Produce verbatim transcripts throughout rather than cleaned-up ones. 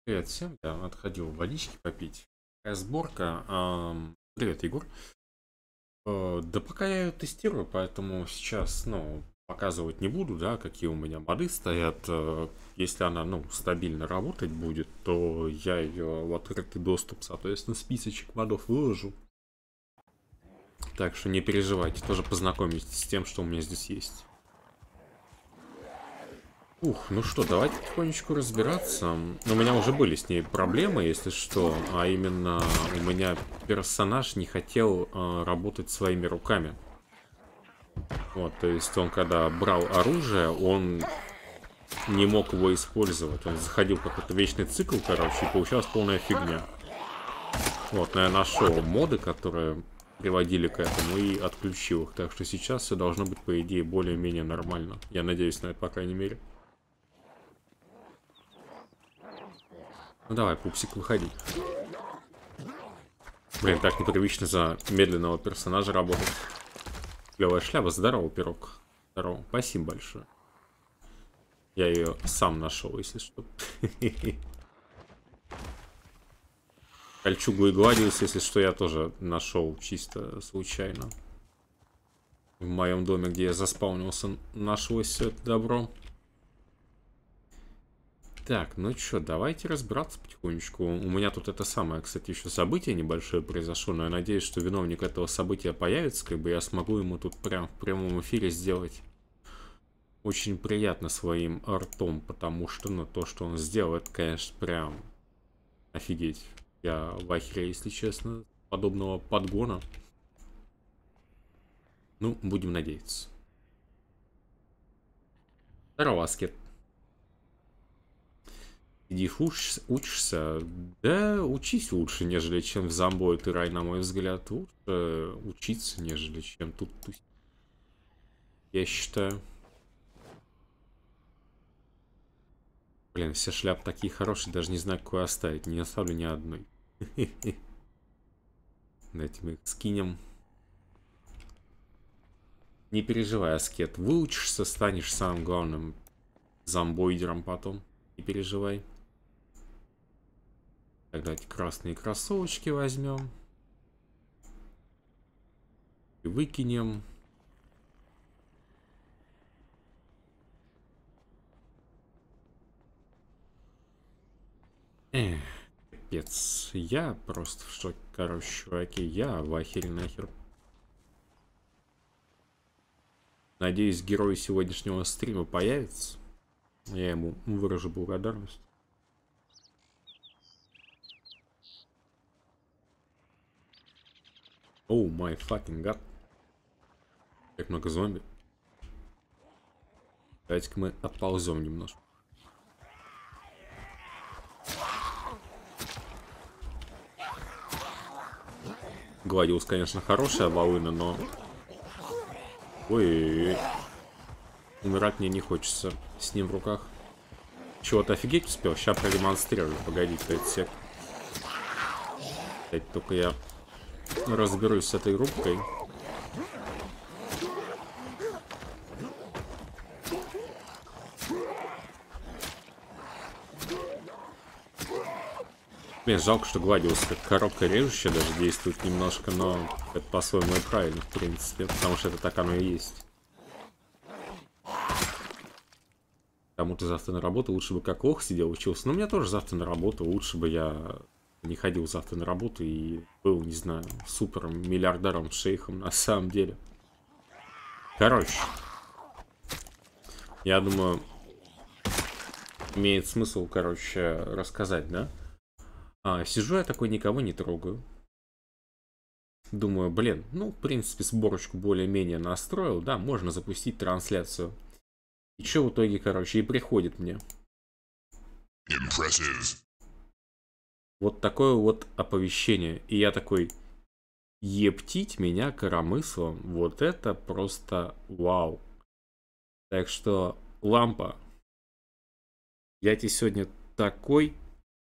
Привет всем, я отходил водички попить. Такая сборка. Ам, Привет, Егор. Э, Да пока я ее тестирую, поэтому сейчас, ну, показывать не буду, да, какие у меня моды стоят. Э, Если она, ну, стабильно работать будет, то я ее в открытый доступ, соответственно, списочек модов выложу. Так что не переживайте, тоже познакомитесь с тем, что у меня здесь есть. Ух, ну что, давайте потихонечку разбираться. У меня уже были с ней проблемы, если что, а именно у меня персонаж не хотел э, работать своими руками. Вот, то есть он когда брал оружие, он не мог его использовать. Он заходил в какой-то вечный цикл, короче, и получалась полная фигня. Вот, но я нашел моды, которые приводили к этому, и отключил их. Так что сейчас все должно быть, по идее, более-менее нормально. Я надеюсь на это, по крайней мере. Ну давай, пупсик, выходи. Блин, так непривычно за медленного персонажа работать. Клевая шляпа. Здорово, пирог. Здорово. Спасибо большое. Я ее сам нашел, если что. Кольчугу и гладиус, если что, я тоже нашел чисто случайно. В моем доме, где я заспаунился, нашлось все это добро. Так, ну чё, давайте разбираться потихонечку. У меня тут это самое, кстати, еще событие небольшое произошло, но я надеюсь, что виновник этого события появится, как бы я смогу ему тут прям в прямом эфире сделать очень приятно своим ртом, потому что, ну, то, что он сделал, это, конечно, прям офигеть. Я в ахере, если честно, подобного подгона. Ну, будем надеяться. Здорово, Аскет. Сидишь, учишься, учишься, да учись лучше, нежели чем в Зомбой ты рай, на мой взгляд. Лучше учиться, нежели чем тут тусить. Я считаю. Блин, все шляпы такие хорошие, даже не знаю, какую оставить. Не оставлю ни одной. Давайте мы их скинем. Не переживай, Аскет. Выучишься, станешь самым главным зомбоидером потом. Не переживай. Так, давайте красные кроссовочки возьмем. И выкинем. Эх, капец. Я просто в шоке, короче, чуваки. Я в ахере нахер. Надеюсь, герой сегодняшнего стрима появится. Я ему выражу благодарность. Оу, май fucking god. Как много зомби. Давайте-ка мы отползем немножко. Гладиус, конечно, хорошая волына, но... Ой-ой-ой. Умирать мне не хочется с ним в руках. Чего-то офигеть успел? Сейчас продемонстрирую. Погодите, пять сек. Опять только я разберусь с этой рубкой. Блин, жалко, что Гладиус как коробка режущая даже действует немножко, но это по-своему и правильно, в принципе, потому что это так оно и есть. Кому-то завтра на работу лучше бы как лох сидел, учился. Но мне тоже завтра на работу, лучше бы я не ходил завтра на работу и был, не знаю, супером, миллиардером, шейхом на самом деле. Короче, я думаю, имеет смысл, короче, рассказать, да? А, сижу я такой, никого не трогаю. Думаю, блин, ну, в принципе, сборочку более-менее настроил, да, можно запустить трансляцию. И что в итоге, короче, и приходит мне. Impressive. Вот такое вот оповещение. И я такой, ептить меня коромыслом, вот это просто вау. Так что, лампа, я тебе сегодня такой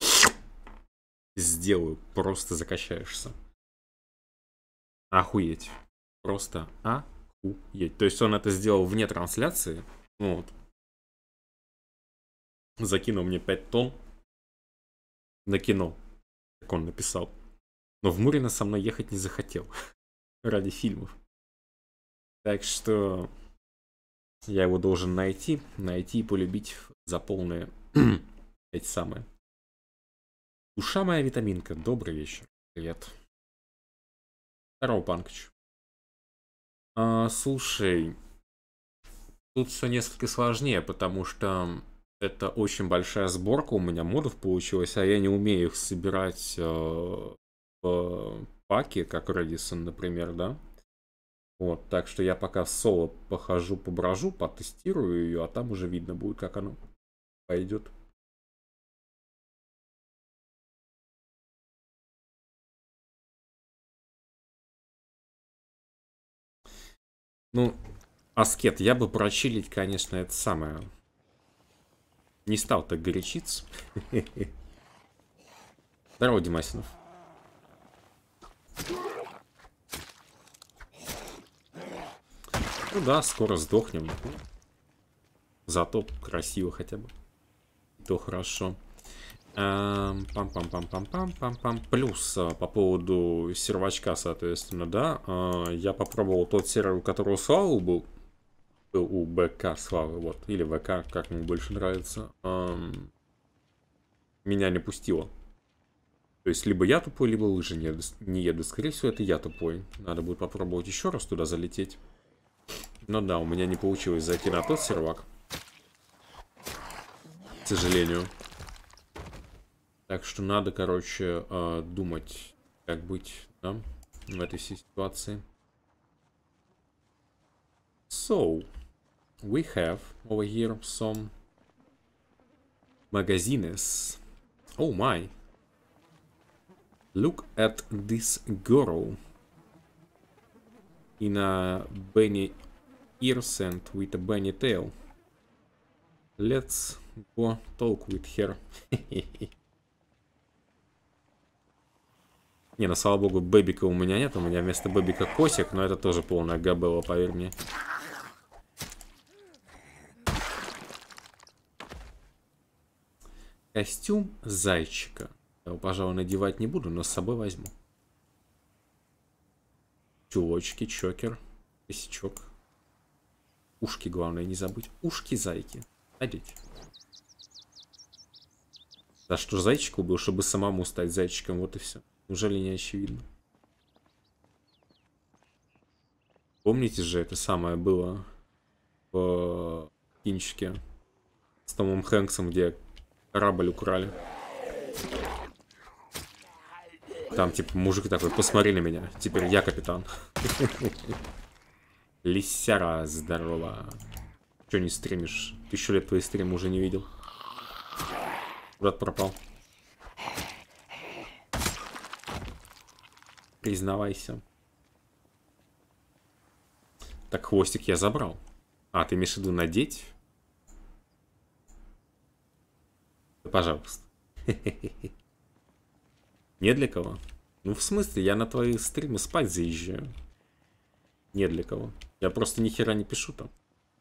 сделаю, просто закачаешься. Охуеть. Просто охуеть. То есть он это сделал вне трансляции. Вот. Закинул мне пять тонн. на кино, как он написал. Но в Мурино со мной ехать не захотел. Ради фильмов. Так что я его должен найти. Найти и полюбить за полные эти самые. Душа моя витаминка. Добрый вечер. Привет. Здорово, Панкач. А, слушай, тут все несколько сложнее, потому что это очень большая сборка у меня модов получилась, а я не умею их собирать э, в паке, как Редисон, например, да? Вот, так что я пока в соло похожу, поброжу, потестирую ее, а там уже видно будет, как оно пойдет. Ну, Аскет, я бы прочилить, конечно, это самое. Не стал так горячиться. Здорово, Димасинов. Ну да, скоро сдохнем. Зато красиво хотя бы. То хорошо. Пам-пам-пам-пам-пам-пам-пам. Плюс по поводу сервачка, соответственно, да. Я попробовал тот сервер, у которого Слава был. У БК Славы, вот. Или ВК, как ему больше нравится. Меня не пустило. То есть, либо я тупой, либо лыжи не еду. Не еду. Скорее всего, это я тупой. Надо будет попробовать еще раз туда залететь. Но да, у меня не получилось зайти на тот сервак. К сожалению. Так что надо, короче, думать, как быть, да, в этой ситуации. So, we have over here some magazines. Oh my. Look at this girl. In a bunny ears and with a bunny tail. Let's go talk with her. Не, ну слава богу, бэбика у меня нет. У меня вместо бэбика косик, но это тоже полная габела, поверь мне. Костюм зайчика. Я его, пожалуй, надевать не буду, но с собой возьму. Чулочки, чокер, косячок. Ушки, главное, не забыть. Ушки зайки. Одеть. Да что зайчик убил, чтобы самому стать зайчиком, вот и все. Неужели не очевидно? Помните же, это самое было в кинчике с Томом Хэнксом, где корабль украли. Там типа мужик такой: посмотри на меня, теперь я капитан. Лисяра, здорово. Че не стримишь? Тысячу лет твои стримы уже не видел. Куда ты пропал? Признавайся. Так, хвостик я забрал. А, ты имеешь в виду надеть? Да, пожалуйста. Не для кого? Ну, в смысле, я на твои стримы спать заезжаю. Не для кого. Я просто ни хера не пишу там.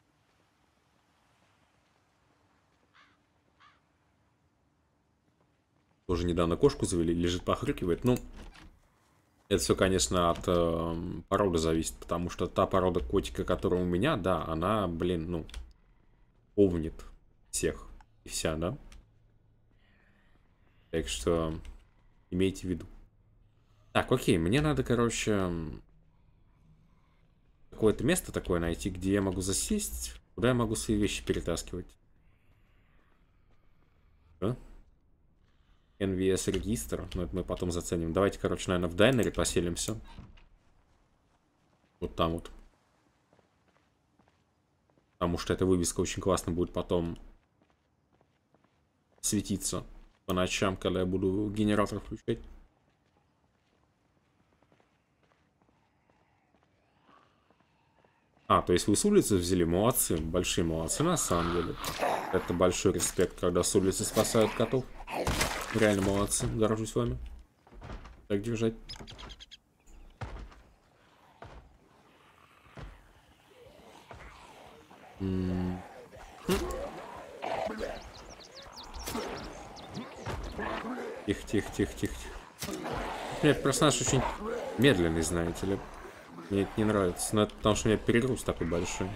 Тоже недавно кошку завели, лежит, похрюкивает. Ну, это все, конечно, от э, породы зависит, потому что та порода котика, которая у меня, да, она, блин, ну, овнит всех и вся, да. Так что имейте в виду. Так, окей, мне надо, короче, какое-то место такое найти, где я могу засесть, куда я могу свои вещи перетаскивать. Да? эн ви эс регистр, но это мы потом заценим. Давайте, короче, наверное, в дайнере поселимся. Вот там вот. Потому что эта вывеска очень классно будет потом светиться по ночам, когда я буду генератор включать. А, то есть вы с улицы взяли? Молодцы. Большие молодцы, на самом деле. Это большой респект, когда с улицы спасают котов. Реально молодцы. Горжусь вами. Так держать. М -м Тихо, тихо, тихо, тихо. Нет, персонаж очень медленный, знаете ли. Мне это не нравится. Но это потому, что у меня перегруз такой большой.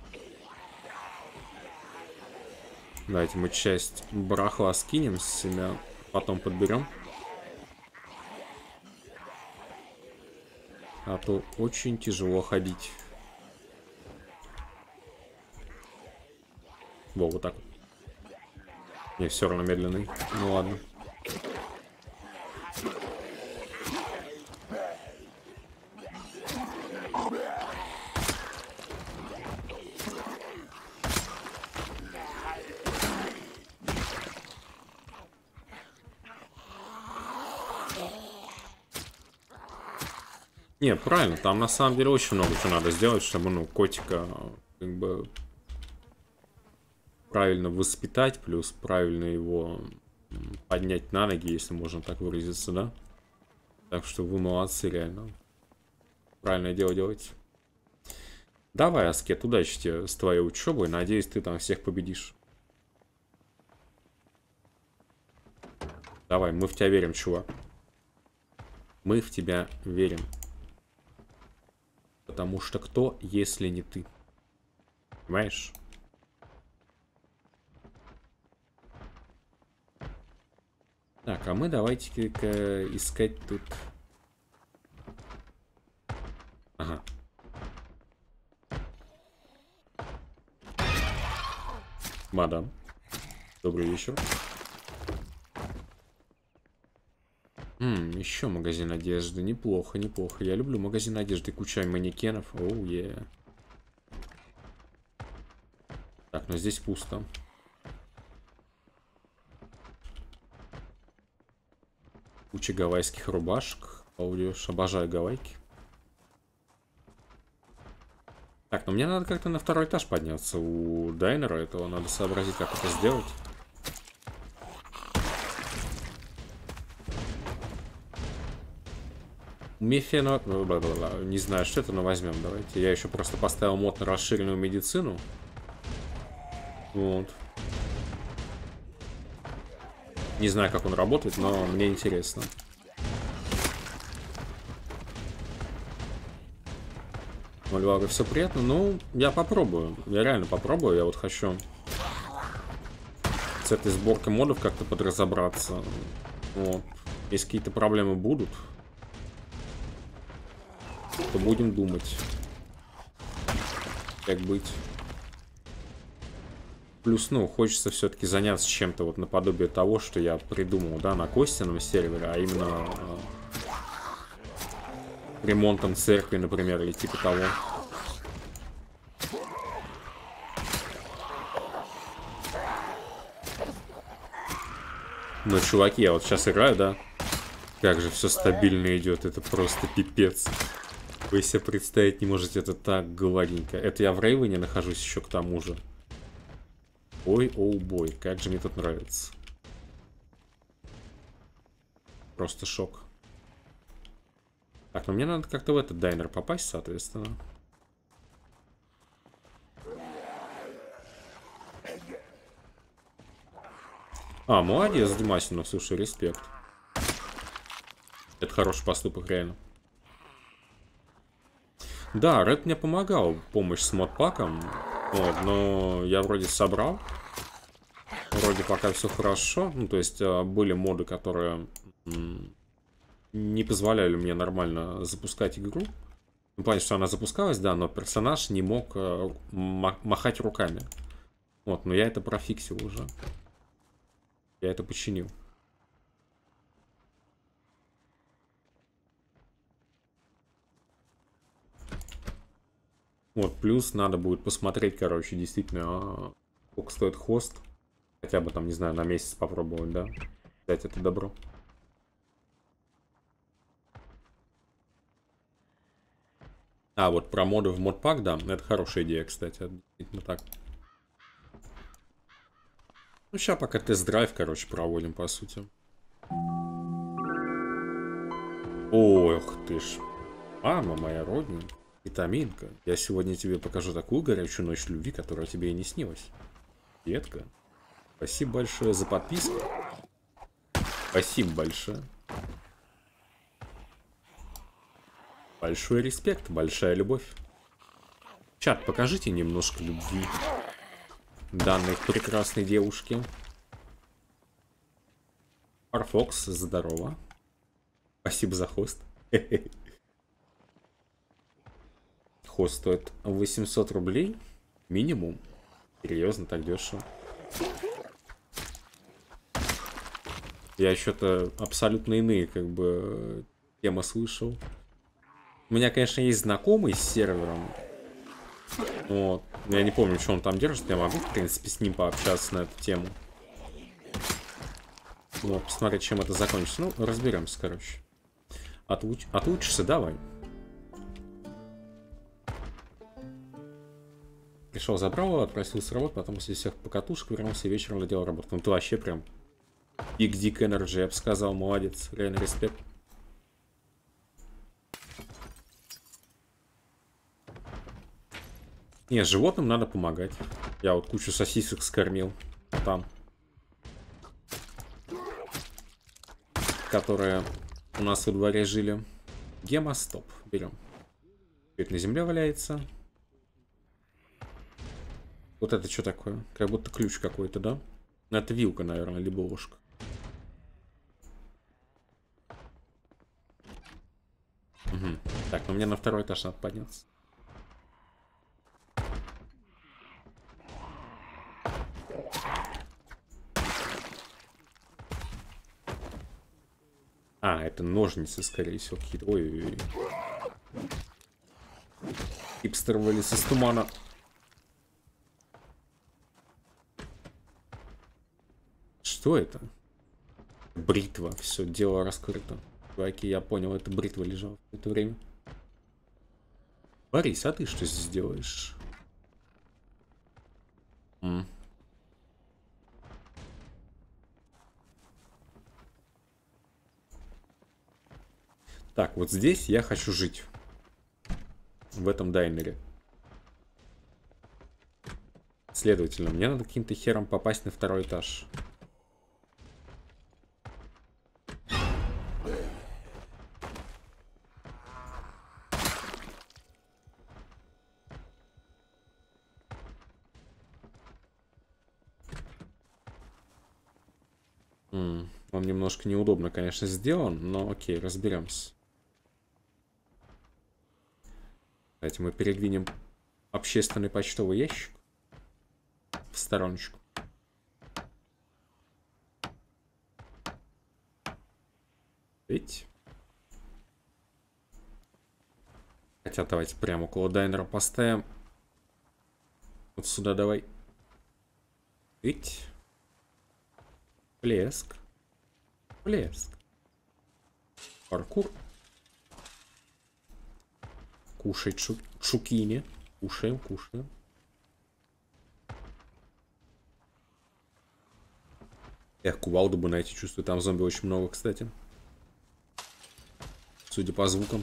Давайте мы часть барахла скинем с себя, потом подберем. А то очень тяжело ходить. Во, вот так вот. Не, все равно медленный. Ну ладно. Не, правильно, там на самом деле очень много чего надо сделать, чтобы, ну, котика, как бы, правильно воспитать, плюс правильно его поднять на ноги, если можно так выразиться, да? Так что вы молодцы, реально. Правильное дело делаете. Давай, Аскет, удачи тебе с твоей учебой, надеюсь, ты там всех победишь. Давай, мы в тебя верим, чувак. Мы в тебя верим. Потому что кто, если не ты? Понимаешь? Так, а мы давайте-ка искать тут... Ага. Мадам. Добрый вечер. М, еще магазин одежды. Неплохо, неплохо. Я люблю магазин одежды. Куча манекенов. Оу, е. Так, но здесь пусто. Куча гавайских рубашек. Пойдешь. Обожаю гавайки. Так, но мне надо как-то на второй этаж подняться. У дайнера этого надо сообразить, как это сделать. Мефено... Не знаю, что это, но возьмем. Давайте. Я еще просто поставил мод на расширенную медицину. Вот. Не знаю, как он работает, но мне интересно. Мальвага, все приятно. Ну, я попробую. Я реально попробую. Я вот хочу с этой сборкой модов как-то подразобраться. Вот. Если какие-то проблемы будут, то будем думать, как быть. Плюс, ну, хочется все-таки заняться чем-то вот наподобие того, что я придумал, да, на Костином сервере, а именно э, ремонтом церкви, например, или типа того. Но, чуваки, я вот сейчас играю, да, как же все стабильно идет, это просто пипец. Вы себе представить не можете, это так гладенько. Это я в Рейвене нахожусь еще к тому же. Ой, оу бой, как же мне тут нравится. Просто шок. Так, ну мне надо как-то в этот дайнер попасть, соответственно. А, молодец, Димасинов, слушай, респект. Это хороший поступок, реально. Да, Ред мне помогал, помощь с модпаком. Вот, но я вроде собрал. Вроде пока все хорошо. Ну, то есть были моды, которые не позволяли мне нормально запускать игру. Ну, понятно, что она запускалась, да, но персонаж не мог махать руками. Вот, но я это профиксил уже. Я это починил. Вот, плюс надо будет посмотреть, короче, действительно, сколько стоит хост. Хотя бы там, не знаю, на месяц попробовать, да? Взять это добро. А, вот про моды в модпак, да, это хорошая идея, кстати, действительно так. Ну, сейчас пока тест-драйв, короче, проводим, по сути. Ох ты ж, мама моя родненькая. Витаминка, я сегодня тебе покажу такую горячую ночь любви, которая тебе и не снилась. Детка, спасибо большое за подписку. Спасибо большое. Большой респект, большая любовь. Чат, покажите немножко любви данной прекрасной девушке. Фарфокс, здорово. Спасибо за хост. Хост стоит восемьсот рублей. Минимум. Серьезно, так дешево. Я что-то абсолютно иные, как бы, темы слышал. У меня, конечно, есть знакомый с сервером. Вот. Я не помню, что он там держит. Я могу, в принципе, с ним пообщаться на эту тему. Вот, посмотреть, чем это закончится. Ну, разберемся, короче. Отуч... Отучишься, давай. Пришел, забрал его, отпросился с работы, потом после всех покатушек вернулся и вечером доделал работу. Ну, ты вообще прям Big Dick Energy, я бы сказал, молодец. Реально респект. Не, животным надо помогать. Я вот кучу сосисок скормил там, которые у нас во дворе жили. Гемостоп берем. Это на земле валяется. Вот это что такое? Как будто ключ какой-то, да? Это вилка, наверное, либо ложка. Угу. Так, ну мне на второй этаж надо подняться. А, это ножницы, скорее всего, какие-то. Ой-ой-ой. Хипстер вылез из тумана. Что это? Бритва. Все, дело раскрыто. Чуваки, я понял, это бритва лежала в это время. Борис, а ты что здесь делаешь? М. Так, вот здесь я хочу жить. В этом дайнере. Следовательно, мне надо каким-то хером попасть на второй этаж. М, он немножко неудобно, конечно, сделан, но окей, разберемся. Давайте мы передвинем общественный почтовый ящик в стороночку. Видите? Хотя давайте прямо около дайнера поставим. Вот сюда давай. Видите? Плеск. Плеск. Паркур. Кушать шу шукини. Кушаем, кушаем. Эх, кувалду бы найти, чувствую, там зомби очень много, кстати. Судя по звукам.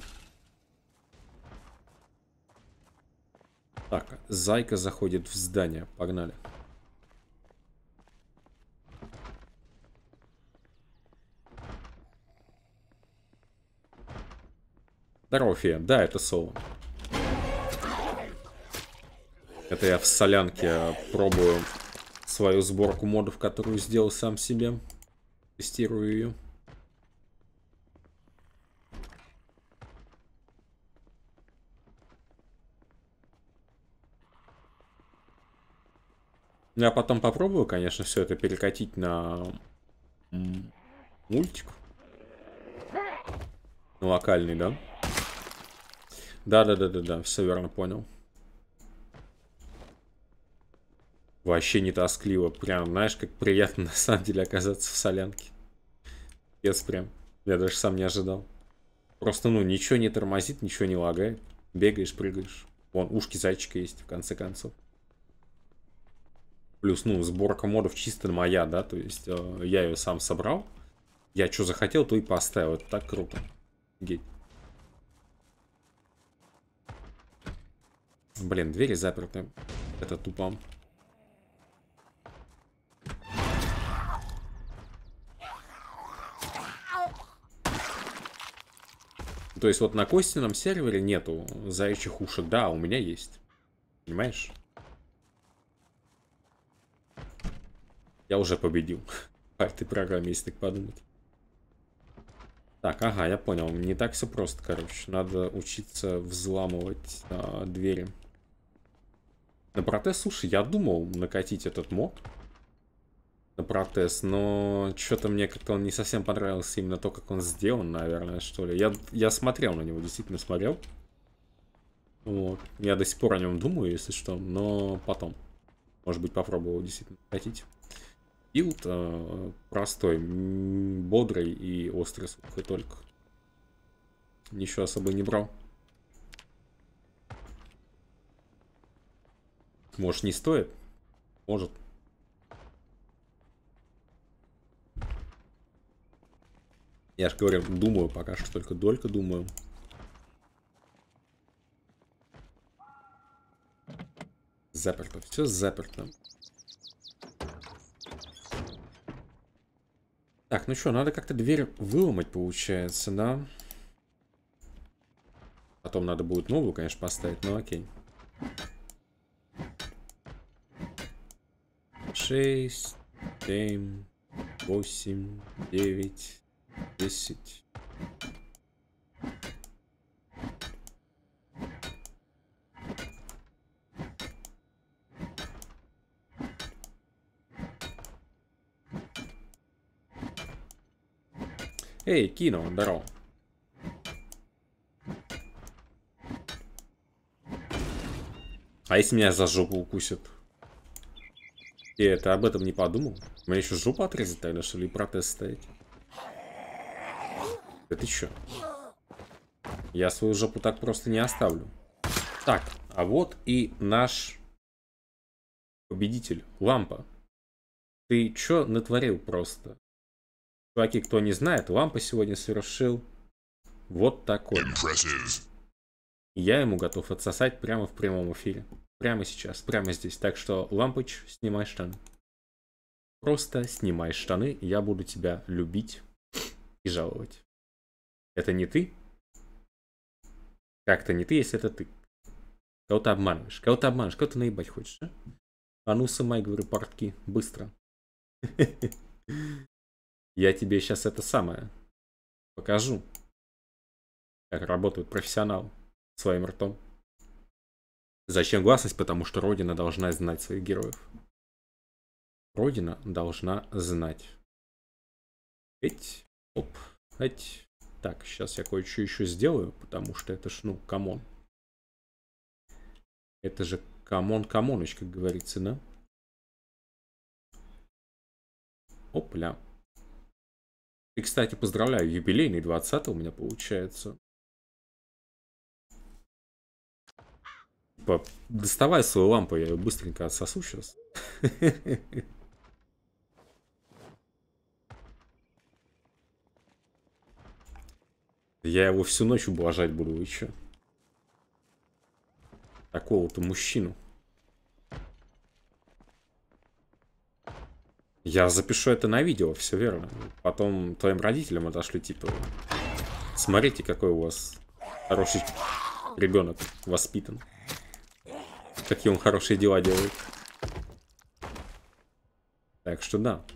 Так, зайка заходит в здание. Погнали. Здорово, фея. Да, это соло. Это я в солянке пробую свою сборку модов, которую сделал сам себе. Тестирую ее. Я потом попробую, конечно, все это перекатить на мультик. На локальный, да? Да-да-да-да-да, все верно понял. Вообще не тоскливо. Прям, знаешь, как приятно на самом деле оказаться в солянке. Yes, прям. Я даже сам не ожидал. Просто, ну, ничего не тормозит, ничего не лагает. Бегаешь, прыгаешь. Вон, ушки зайчика есть, в конце концов. Плюс, ну, сборка модов чисто моя, да, то есть э, я ее сам собрал. Я что захотел, то и поставил. Это так круто. Гей. Блин, двери заперты. Это тупо. то есть вот на Костином сервере нету заячьих ушек. Да, у меня есть. Понимаешь? Я уже победил по этой программе, если так подумать. Так, ага, я понял. Не так все просто, короче. Надо учиться взламывать а, двери. На протез, слушай, я думал накатить этот мод. На протез, но что-то мне как-то он не совсем понравился именно то, как он сделан, наверное, что ли. Я, я смотрел на него, действительно смотрел. Вот. Я до сих пор о нем думаю, если что, но потом. Может быть, попробовал действительно накатить. Билд э, простой, бодрый и острый слух, и только. Ничего особо не брал. Может, не стоит? Может. Я же говорю, думаю, пока что только только думаю. Заперто, все заперто. Так, ну что, надо как-то дверь выломать, получается, да? Потом надо будет новую, конечно, поставить, но окей. Шесть, семь, восемь, девять, десять. Эй, Кино, здорово. А если меня за жопу укусят? Ты это об этом не подумал? Мне еще жопу отрезать тогда, что ли, и протез ставить? Да ты чё? Я свою жопу так просто не оставлю. Так, а вот и наш победитель, Лампа. Ты чё натворил просто? Чуваки, кто не знает, Лампа сегодня совершил вот такой. Impressive. Я ему готов отсосать прямо в прямом эфире. Прямо сейчас, прямо здесь. Так что, Лампыч, снимай штаны. Просто снимай штаны, я буду тебя любить и жаловать. Это не ты? Как-то не ты, если это ты. Кого ты обманываешь? Кого ты обманываешь? Кого ты наебать хочешь, а? А ну, сымай, говорю, портки. Быстро. Я тебе сейчас это самое покажу. Как работают профессионалы своим ртом. Зачем гласность? Потому что Родина должна знать своих героев. Родина должна знать. Эть, оп, эть. Так, сейчас я кое-что еще сделаю, потому что это ж, ну, камон. Это же камон-камоныч, как говорится, да? Опля. И, кстати, поздравляю, юбилейный двадцатый у меня получается. Типа, доставай свою лампу, я ее быстренько отсосу сейчас. Я его всю ночь ублажать буду, вы чё? Такого-то мужчину. Я запишу это на видео, все верно. Потом твоим родителям отошлю, типа, смотрите, какой у вас хороший ребенок воспитан. Какие он хорошие дела делает. Так что да.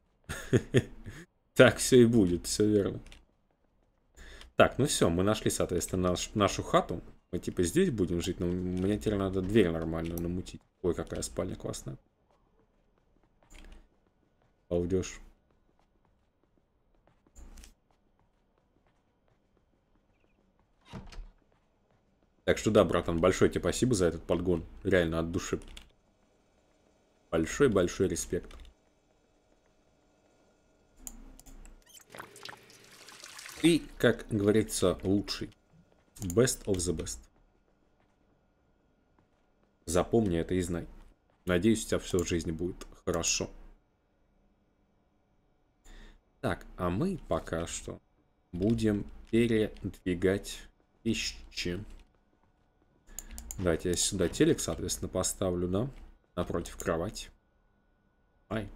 Так все и будет, все верно. Так, ну все, мы нашли, соответственно, наш, нашу хату. Мы типа здесь будем жить, но мне теперь надо дверь нормальную намутить. Ой, какая спальня классная. Балдеж. Так что да, братан, большое тебе спасибо за этот подгон. Реально от души. Большой-большой респект. И, как говорится, лучший. Best of the best. Запомни это и знай. Надеюсь, у тебя все в жизни будет хорошо. Так, а мы пока что будем передвигать вещи. Давайте я сюда телек, соответственно, поставлю, да? Напротив кровати. Ай.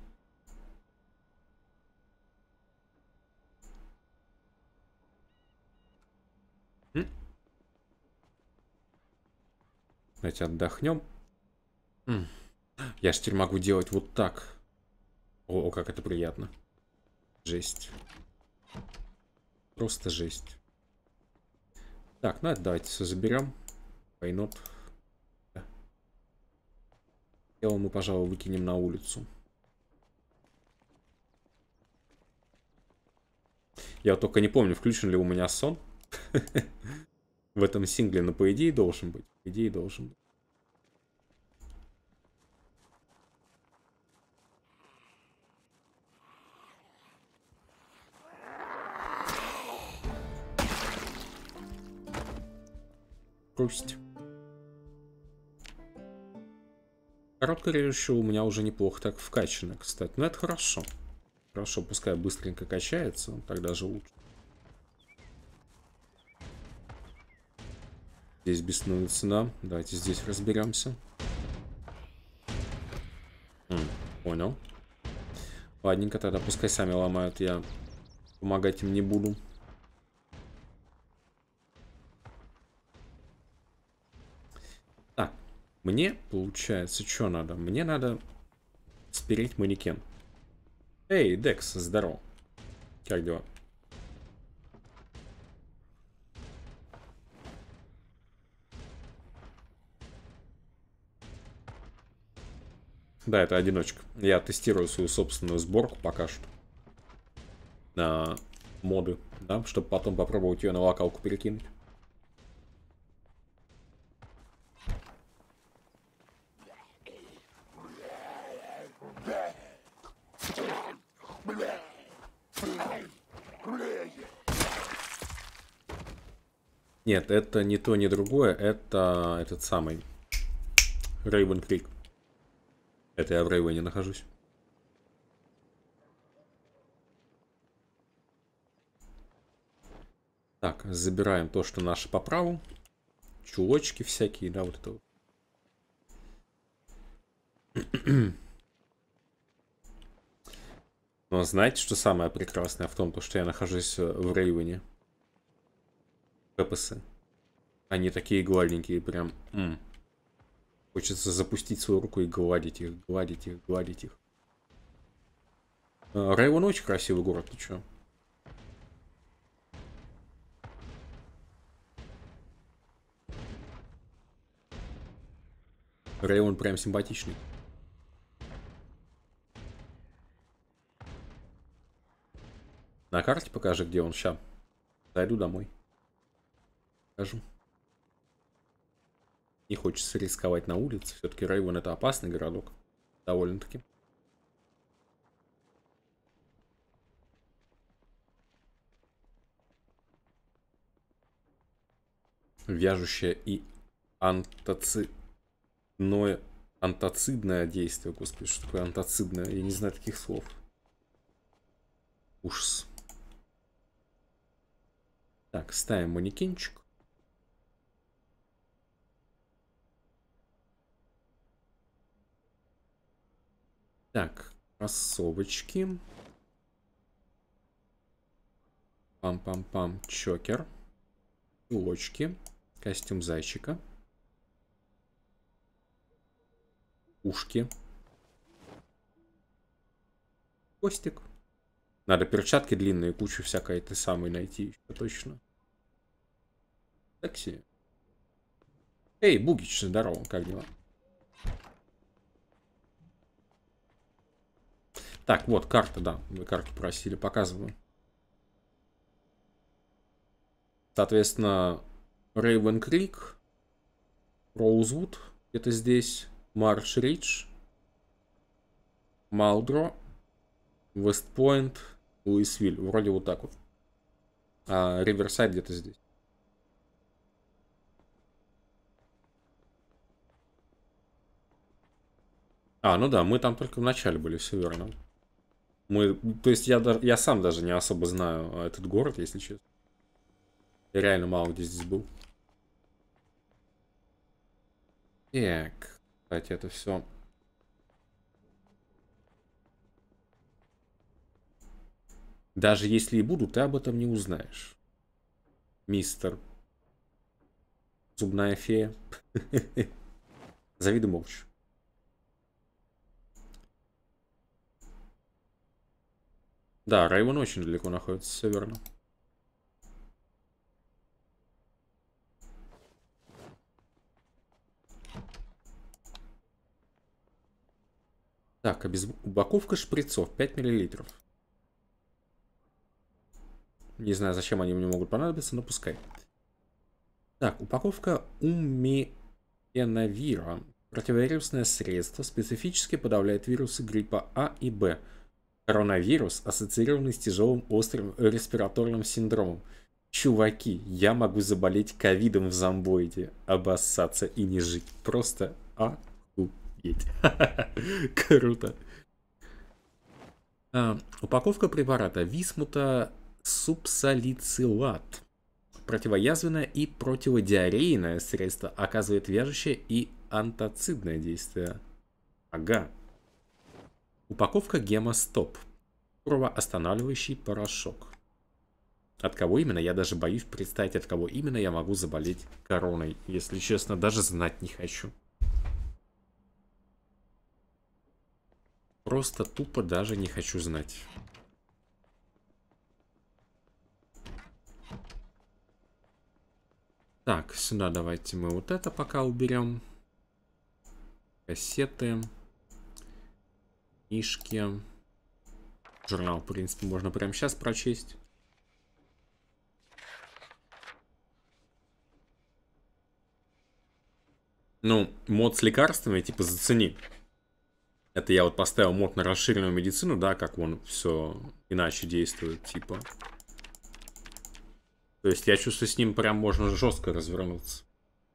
Давайте отдохнем. Я ж теперь могу делать вот так. О, о, как это приятно. Жесть. Просто жесть. Так, ну это давайте все заберем. Why not? Тело мы, пожалуй, выкинем на улицу. Я только не помню, включен ли у меня сон в этом сингле, но по идее должен быть. По идее должен быть. Пусть. Короткорежущее у меня уже неплохо так вкачано, кстати. Но это хорошо. Хорошо, пускай быстренько качается, тогда же лучше. Здесь бесновая цена. Давайте здесь разберемся. М, понял. Ладненько, тогда пускай сами ломают, я помогать им не буду. Так, мне, получается, что надо? Мне надо спереть манекен. Эй, Декс, здорово. Как дела? Да, это одиночка. Я тестирую свою собственную сборку пока что. На моды, да, чтобы потом попробовать ее на локалку перекинуть. Нет, это не то, не другое. Это этот самый Рейвен Крик. Это я в Рейвене нахожусь. Так, забираем то, что наше по праву. Чулочки всякие, да, вот это вот. Но знаете, что самое прекрасное в том, то, что я нахожусь в Рейвене? ППС. Они такие гладенькие, прям. М. Хочется запустить свою руку и гладить их, гладить их, гладить их. Рейвен очень красивый город, ты чё? Рейвен прям симпатичный. На карте покажи, где он. Ща. Зайду домой. Покажу. Не хочется рисковать на улице. Все-таки Рейвен это опасный городок. Довольно-таки. Вяжущее и антацидное, антацидное действие. Господи, что такое антацидное? Я не знаю таких слов. Ужас. Так, ставим манекенчик. Так, кроссовочки. Пам-пам-пам, чокер. Улочки. Костюм зайчика. Ушки. Костик. Надо перчатки длинные, кучу всякой этой самой найти еще точно. Такси. Эй, Бугич, здорово, как дела? Так, вот карта, да, вы карту просили, показываю. Соответственно, Рейвен Крик, Роузвуд, где-то здесь, Марш Ридж, Малдро, Вестпойнт, Луисвиль. Вроде вот так вот. А Риверсайд где-то здесь. А, ну да, мы там только в начале были, все верно. Мы, то есть я, я сам даже не особо знаю этот город, если честно. Я реально мало где здесь был. Так, кстати, это все. Даже если и буду, ты об этом не узнаешь. Мистер. Зубная фея. Завидуй молча. Да, Рейвен очень далеко находится, все верно. Так, обез... упаковка шприцов пять миллилитров. Не знаю, зачем они мне могут понадобиться, но пускай. Так, упаковка умиенавира. Противовирусное средство специфически подавляет вирусы гриппа А и Б. Коронавирус ассоциированный с тяжелым острым респираторным синдромом. Чуваки, я могу заболеть ковидом в зомбоиде, обоссаться и не жить. Просто охуеть. Круто. А, упаковка препарата Висмута субсалицилат. Противоязвенное и противодиарейное средство оказывает вяжущее и антацидное действие. Ага. Упаковка Гемостоп. Кровоостанавливающий порошок. От кого именно? Я даже боюсь представить, от кого именно я могу заболеть короной. Если честно, даже знать не хочу. Просто тупо даже не хочу знать. Так, сюда давайте мы вот это пока уберем. Кассеты. Книжки. Журнал, в принципе, можно прямо сейчас прочесть. Ну, мод с лекарствами, типа, зацени. Это я вот поставил мод на расширенную медицину, да, как он все иначе действует, типа. То есть я чувствую, с ним прям можно жестко развернуться.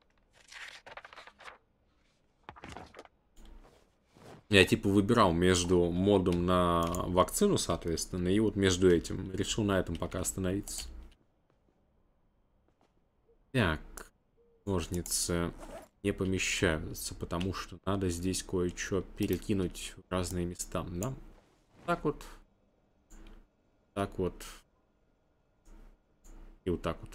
Я типа выбирал между модом на вакцину, соответственно, и вот между этим. Решил на этом пока остановиться. Так, ножницы не помещаются, потому что надо здесь кое-что перекинуть в разные места, да? Так вот. Так вот. И вот так вот.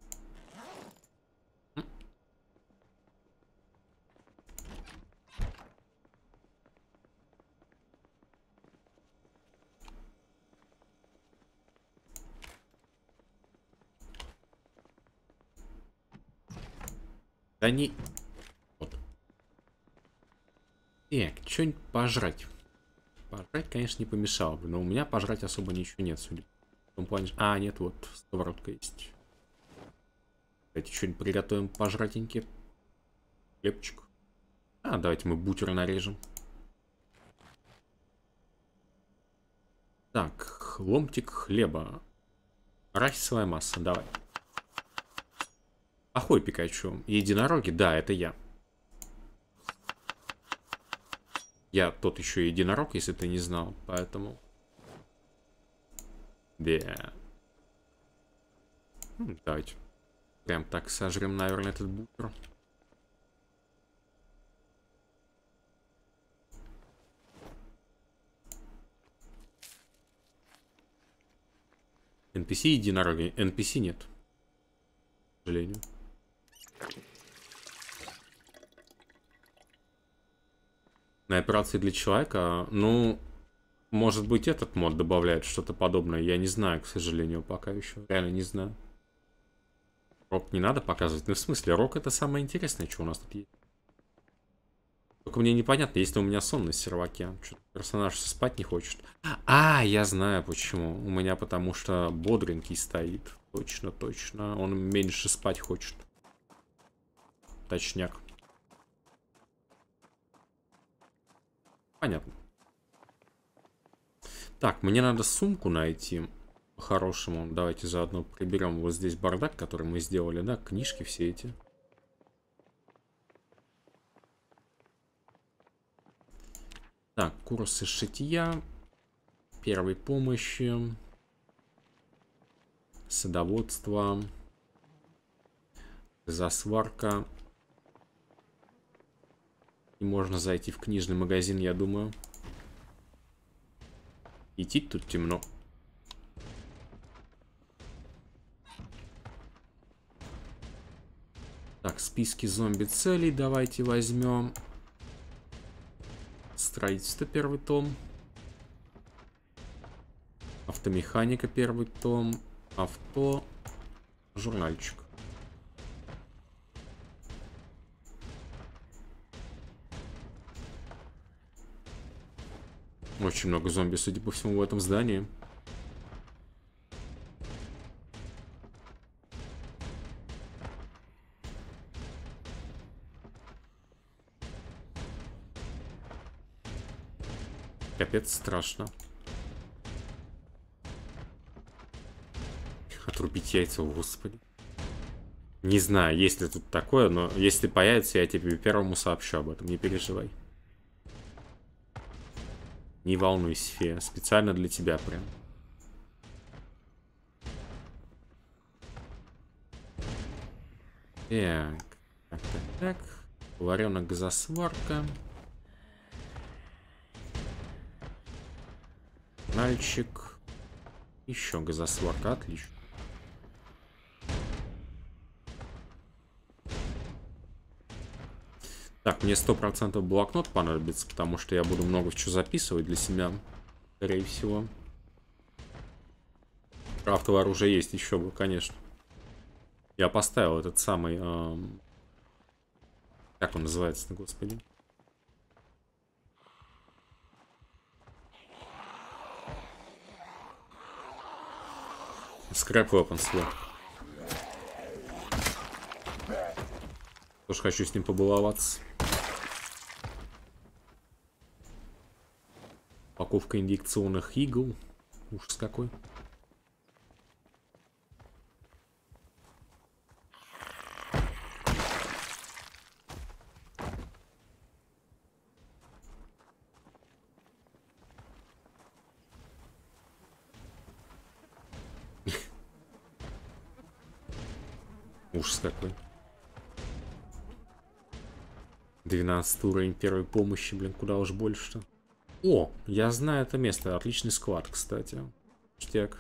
Да не... Вот. Так, что-нибудь пожрать. Пожрать, конечно, не помешало бы, но у меня пожрать особо ничего нет, судя. В том плане... А, нет, вот, сковородка есть. Давайте что-нибудь приготовим пожратеньки. Хлебчик. А, давайте мы бутер нарежем. Так, ломтик хлеба. Арахисовая масса, давай. Ахой, Пикачу. Единороги? Да, это я. Я тот еще единорог, если ты не знал, поэтому... Да. Ну, давайте. Прям так сожрем, наверное, этот бутер. эн пи си единороги. эн пи си нет. К сожалению. На операции для человека, ну, может быть, этот мод добавляет что-то подобное. Я не знаю, к сожалению, пока еще. Реально не знаю. Рок не надо показывать. Ну, в смысле, рок это самое интересное, что у нас тут есть. Только мне непонятно, если у меня сон на серваке. Что-то персонаж спать не хочет. А, я знаю почему. У меня потому что бодренький стоит. Точно, точно. Он меньше спать хочет. Точняк. Понятно. Так, мне надо сумку найти. По-хорошему. Давайте заодно приберем вот здесь бардак, который мы сделали, да? Книжки все эти. Так, курсы шитья. Первой помощи. Садоводство. Засварка. И можно зайти в книжный магазин, я думаю. Идти тут темно. Так, списки зомби-целей давайте возьмем. Строительство первый том. Автомеханика первый том. Авто. Журнальчик. Очень много зомби, судя по всему, в этом здании. Капец, страшно. Отрубить яйца, о, господи. Не знаю, есть ли тут такое, но если появится, я тебе первому сообщу об этом, не переживай. Не волнуйся, фея, специально для тебя прям. Так, так, так, так. Вареная газосварка. Мальчик. Еще газосварка, отлично. Так, мне сто процентов блокнот понадобится, потому что я буду много чего записывать для себя, скорее всего. Крафтовое оружие есть еще бы, конечно. Я поставил этот самый... Эм... Как он называется-то, господи? Scrap Weapons. Тоже хочу с ним побаловаться. Упаковка инъекционных игл. Ужас какой. Ужас какой. двенадцатый уровень первой помощи, блин, куда уж больше-то. О, я знаю это место. Отличный склад, кстати. Штяк.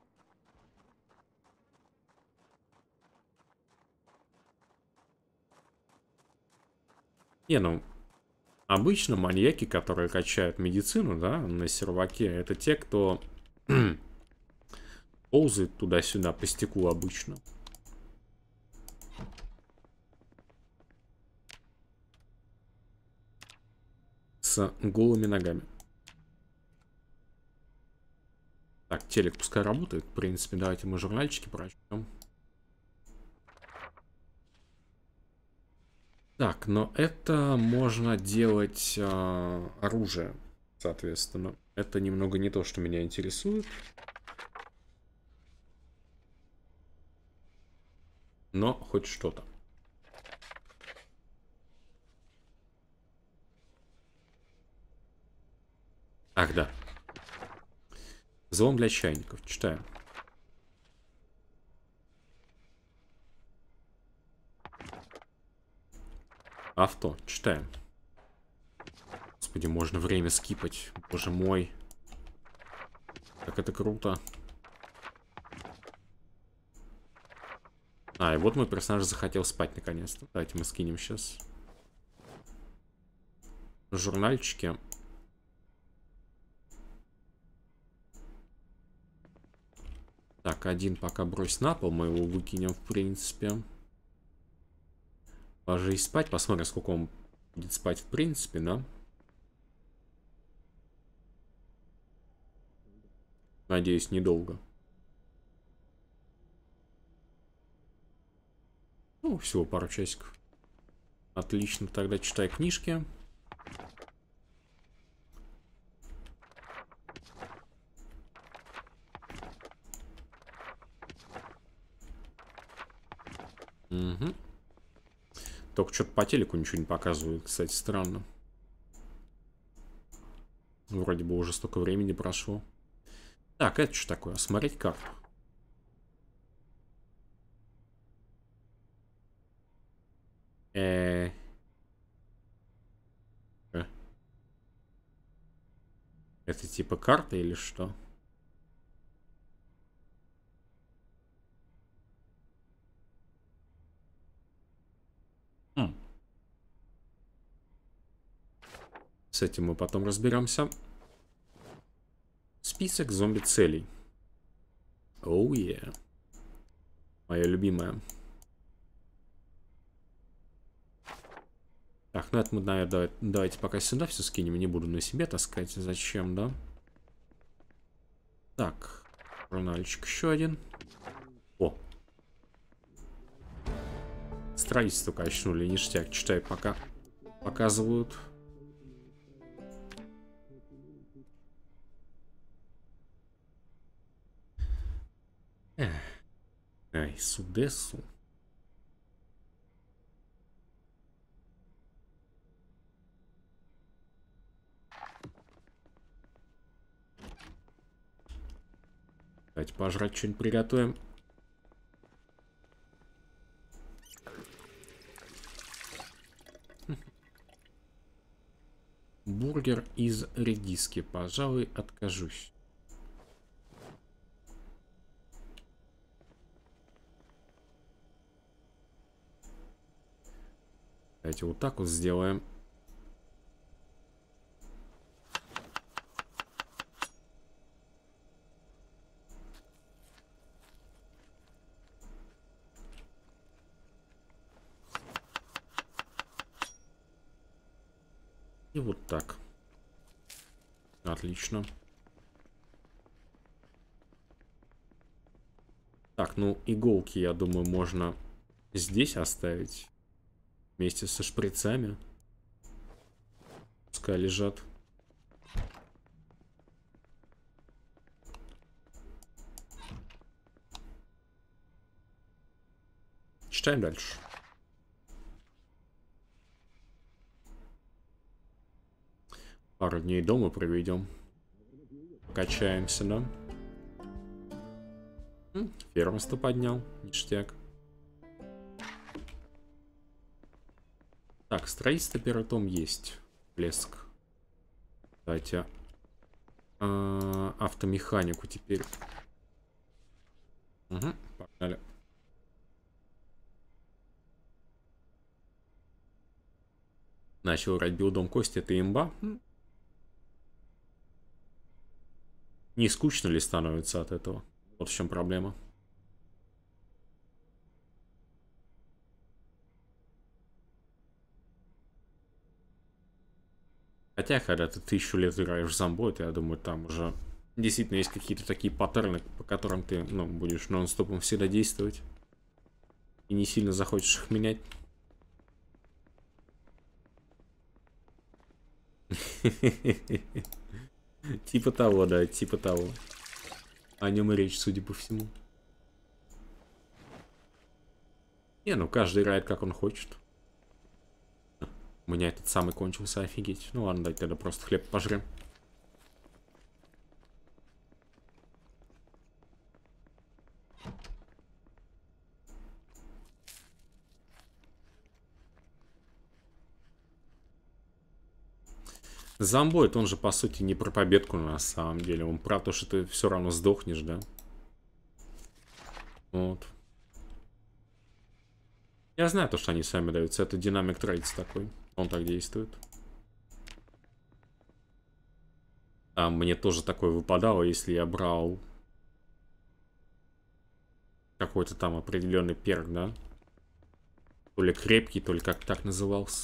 Не, ну, обычно маньяки, которые качают медицину, да, на серваке, это те, кто ползает туда-сюда по стеклу обычно. С голыми ногами. Так, телек пускай работает. В принципе, давайте мы журнальчики прочтем. Так, но это можно делать э, оружие, соответственно. Это немного не то, что меня интересует. Но хоть что-то. Ах, да. Злом для чайников. Читаем. Авто. Читаем. Господи, можно время скипать. Боже мой. Как это круто. А, и вот мой персонаж захотел спать наконец-то. Давайте мы скинем сейчас. Журнальчики. Так, один пока брось на пол. Мы его выкинем, в принципе. Ложись спать. Посмотрим, сколько он будет спать, в принципе, да? Надеюсь, недолго. Ну, всего пару часиков. Отлично, тогда читай книжки. Угу. Только что-то по телеку ничего не показывают, кстати, странно. Вроде бы уже столько времени прошло. Так, это что такое? Смотреть карту. Э -э. Это типа карта или что? С этим мы потом разберемся. Список зомби-целей. Оу, oh, yeah. Моя любимая. Так, ну это мы, наверное, давайте, давайте пока сюда все скинем. Не буду на себе таскать. Зачем, да? Так. Журнальчик еще один. О. Строительство качнули. Ништяк. Читаю пока. Показывают. Эх. Ай, Судесу. Давайте пожрать что-нибудь приготовим. Бургер из редиски. Пожалуй, откажусь. Давайте вот так вот сделаем. И вот так. Отлично. Так, ну иголки, я думаю, можно здесь оставить. Вместе со шприцами. Пускай лежат. Читаем дальше. Пару дней дома проведем. Качаемся, да? Фермерство поднял. Ништяк. Так, строительство первый том есть. Блеск. Давайте. А, автомеханику теперь. Угу, погнали. Начал играть билдом Кости, это имба. Не скучно ли становится от этого? Вот в чем проблема. Хотя, когда ты тысячу лет играешь в зомбой, то я думаю, там уже действительно есть какие-то такие паттерны, по которым ты, ну, будешь нон-стопом всегда действовать. И не сильно захочешь их менять. Типа того, да, типа того. О нем и речь, судя по всему. Не, ну каждый играет как он хочет. У меня этот самый кончился, офигеть. Ну ладно, давайте тогда просто хлеб пожрем. Зомбоид, он же по сути не про победку на самом деле. Он про то, что ты все равно сдохнешь, да? Вот. Я знаю то, что они сами даются. Это динамик трейдс такой. Он так действует. А мне тоже такое выпадало, если я брал какой-то там определенный перк, да? То ли крепкий, то ли как так назывался.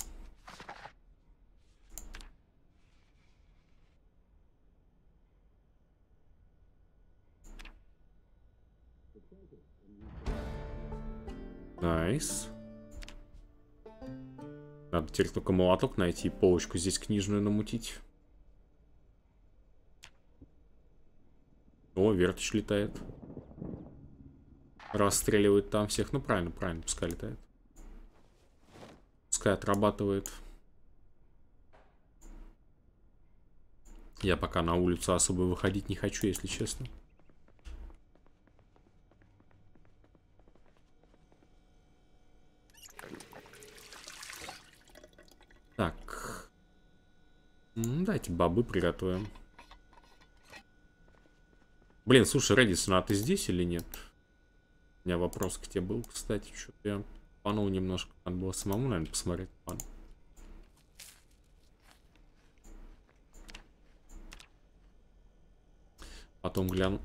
Найс. Надо теперь только молоток найти и полочку здесь книжную намутить. О, вертыч летает. Расстреливает там всех. Ну, правильно, правильно, пускай летает. Пускай отрабатывает. Я пока на улицу особо выходить не хочу, если честно. Так. Давайте бобы приготовим. Блин, слушай, Редисон, а ты здесь или нет? У меня вопрос к тебе был, кстати. Что-то я панул немножко. Надо было самому, наверное, посмотреть. Пан. Потом гляну.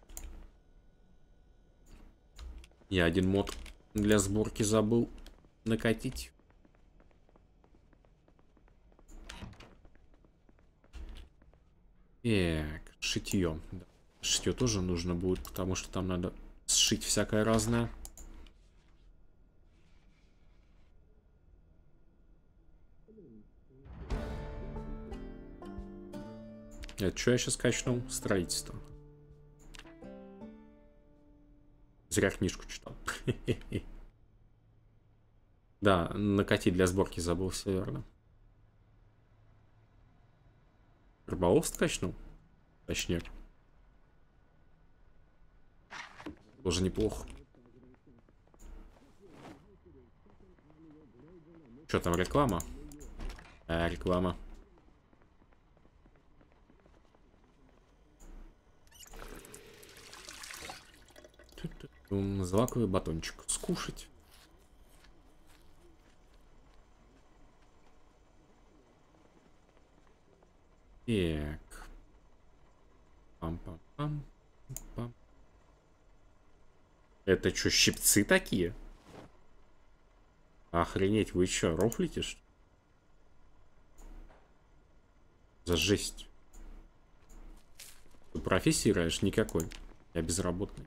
Я один мод для сборки забыл накатить. Так, шитье. Да. Шитье тоже нужно будет, потому что там надо сшить всякое разное. Это что я сейчас качнул? Строительство. Зря книжку читал. Да, накатить для сборки забыл, все верно. Рыболовство качнул? Точнее. Тоже неплохо. Что там, реклама? А, реклама. Злаковый батончик. Скушать. Так. Пам-пам-пам. Пам. Это что, щипцы такие? Охренеть, вы что, рофлите, что ли? За жесть. Ты профессии играешь? Никакой. Я безработный.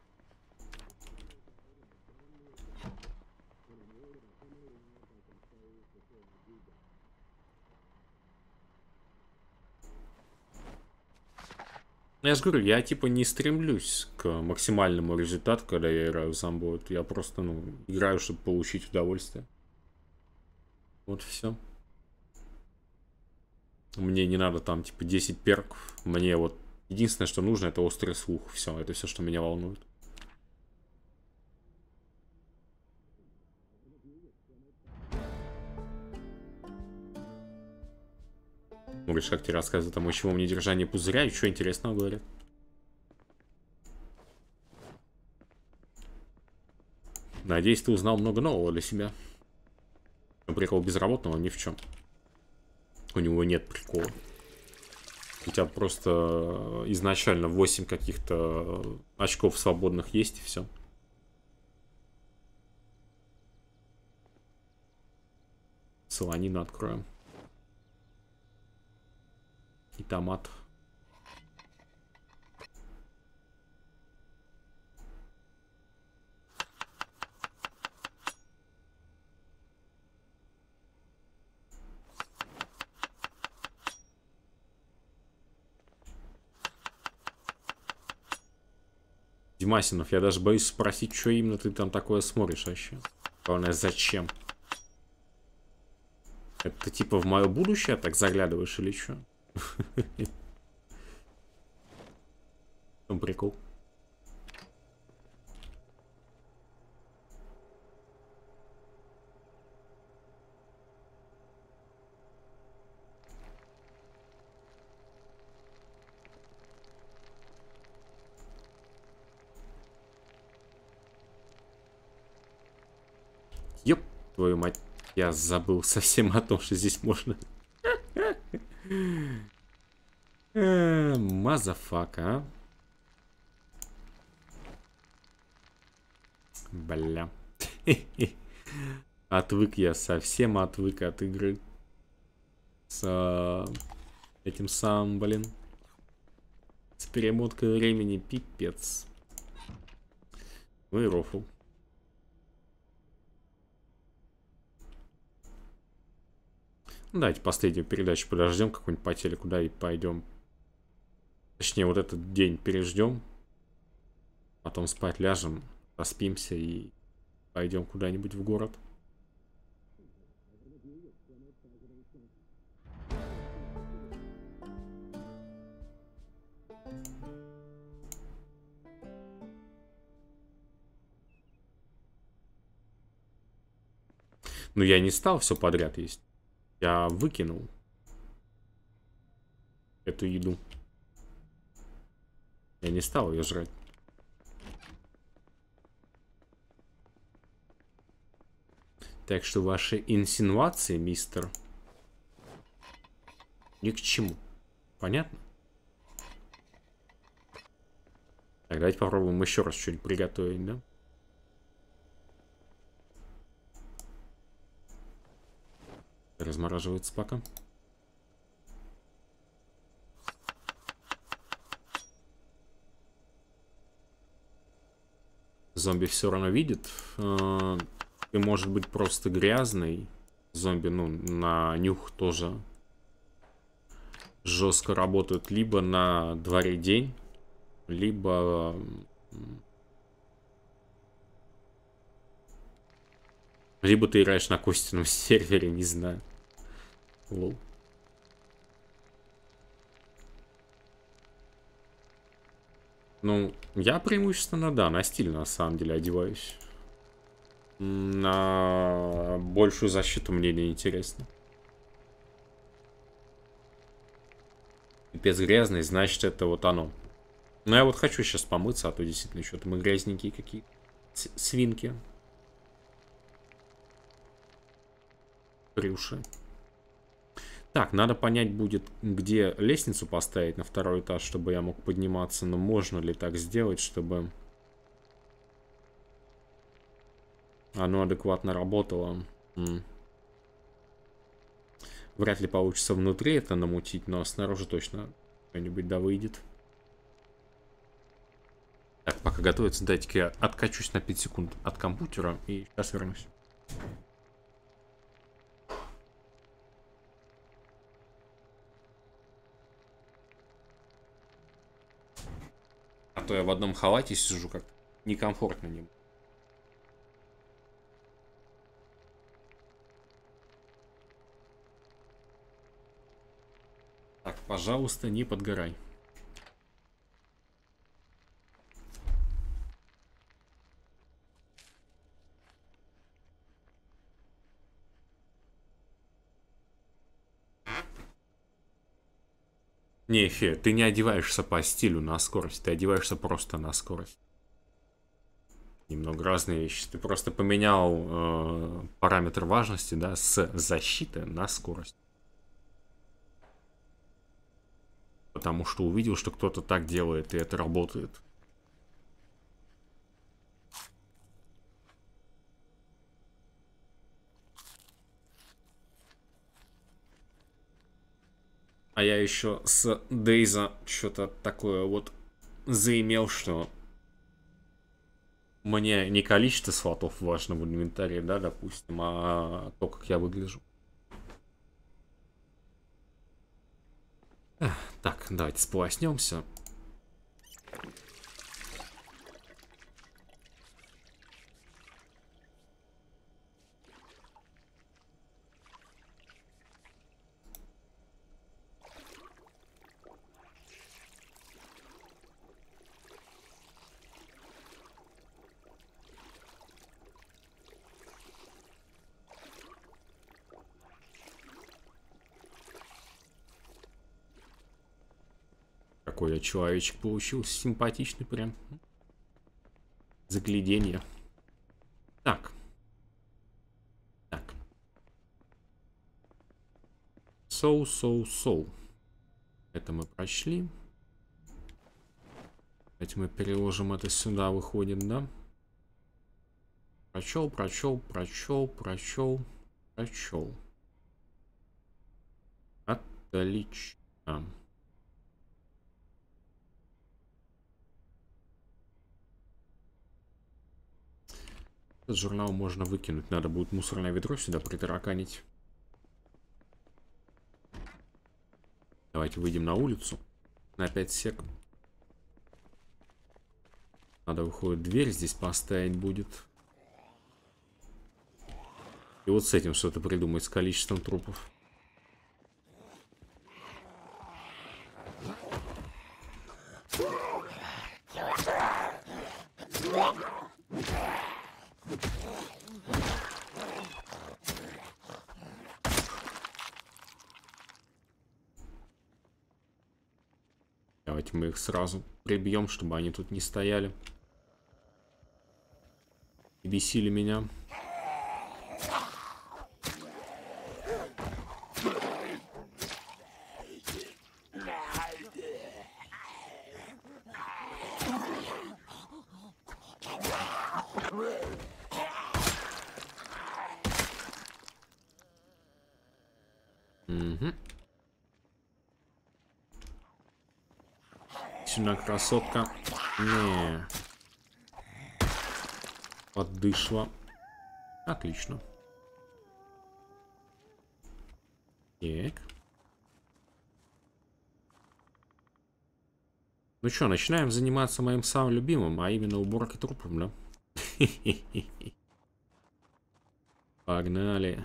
Я же говорю, я типа не стремлюсь к максимальному результату, когда я играю в зомбо. Я просто, ну, играю, чтобы получить удовольствие. Вот все. Мне не надо там типа десять перков. Мне вот единственное, что нужно, это острый слух. Все, это все, что меня волнует. Говоришь, как тебе рассказывают там, чего мне держание пузыря и что интересного говорят. Надеюсь, ты узнал много нового для себя. Прикол безработного ни в чем. У него нет прикола. У тебя просто изначально восемь каких-то очков свободных есть, и все. Солонину откроем. И томат. Димасинов, я даже боюсь спросить, что именно ты там такое смотришь вообще. Главное, зачем? Это ты типа в мое будущее так заглядываешь или что? Ну, прикол. Ёп, твою мать. Я забыл совсем о том, что здесь можно. Мазафака. Бля. Отвык я, совсем отвык от игры. С этим самым, блин. С перемоткой времени, пипец. Ну и рофл. Давайте последнюю передачу подождем, какую-нибудь по телеку, да, и пойдем. Точнее, вот этот день переждем. Потом спать ляжем, поспимся и пойдем куда-нибудь в город. Но я не стал все подряд есть. Я выкинул эту еду. Я не стал ее жрать. Так что ваши инсинуации, мистер, ни к чему. Понятно? Так, давайте попробуем еще раз что-нибудь приготовить, да? Размораживается пока. Зомби все равно видит. И может быть просто грязный. Зомби, ну, на нюх тоже жестко работают. Либо на дворе день, либо... Либо ты играешь на Костином сервере, не знаю. Лол. Ну, я преимущественно, да, на стиль на самом деле одеваюсь. На большую защиту мне не интересно. Пипец грязный, значит это вот оно. Но я вот хочу сейчас помыться, а то действительно что-то мы грязненькие какие. Свинки. Крюши. Так, надо понять будет, где лестницу поставить на второй этаж, чтобы я мог подниматься. Но можно ли так сделать, чтобы оно адекватно работало? М. Вряд ли получится внутри это намутить, но снаружи точно что-нибудь да выйдет. Так, пока готовится, дайте-ка я откачусь на пять секунд от компьютера и сейчас вернусь. А то я в одном халате сижу, как некомфортно не. Так, пожалуйста, не подгорай. Не, Фе, ты не одеваешься по стилю на скорость, ты одеваешься просто на скорость. Немного разные вещи. Ты просто поменял э, параметр важности, да, с защиты на скорость. Потому что увидел, что кто-то так делает, и это работает. А я еще с Дейза что-то такое вот заимел, что мне не количество слотов важно в инвентаре, да, допустим, а то, как я выгляжу. Так, давайте сполоснемся. Какой я человечек получился, симпатичный прям. Загляденье. Так. Так. So, so, so. Это мы прошли. Давайте мы переложим это сюда, выходит, да? Прочел, прочел, прочел, прочел, прочел. Отлично. Этот журнал можно выкинуть. Надо будет мусорное ведро сюда притараканить. Давайте выйдем на улицу. На пять сек. Надо, выходит, дверь здесь поставить будет. И вот с этим что-то придумать, с количеством трупов. Давайте мы их сразу прибьем, чтобы они тут не стояли и бесили меня. Угу. Сюда, красотка. Не. Поддышла. Отлично. Так. Ну что, начинаем заниматься моим самым любимым, а именно уборкой трупов, да? Погнали.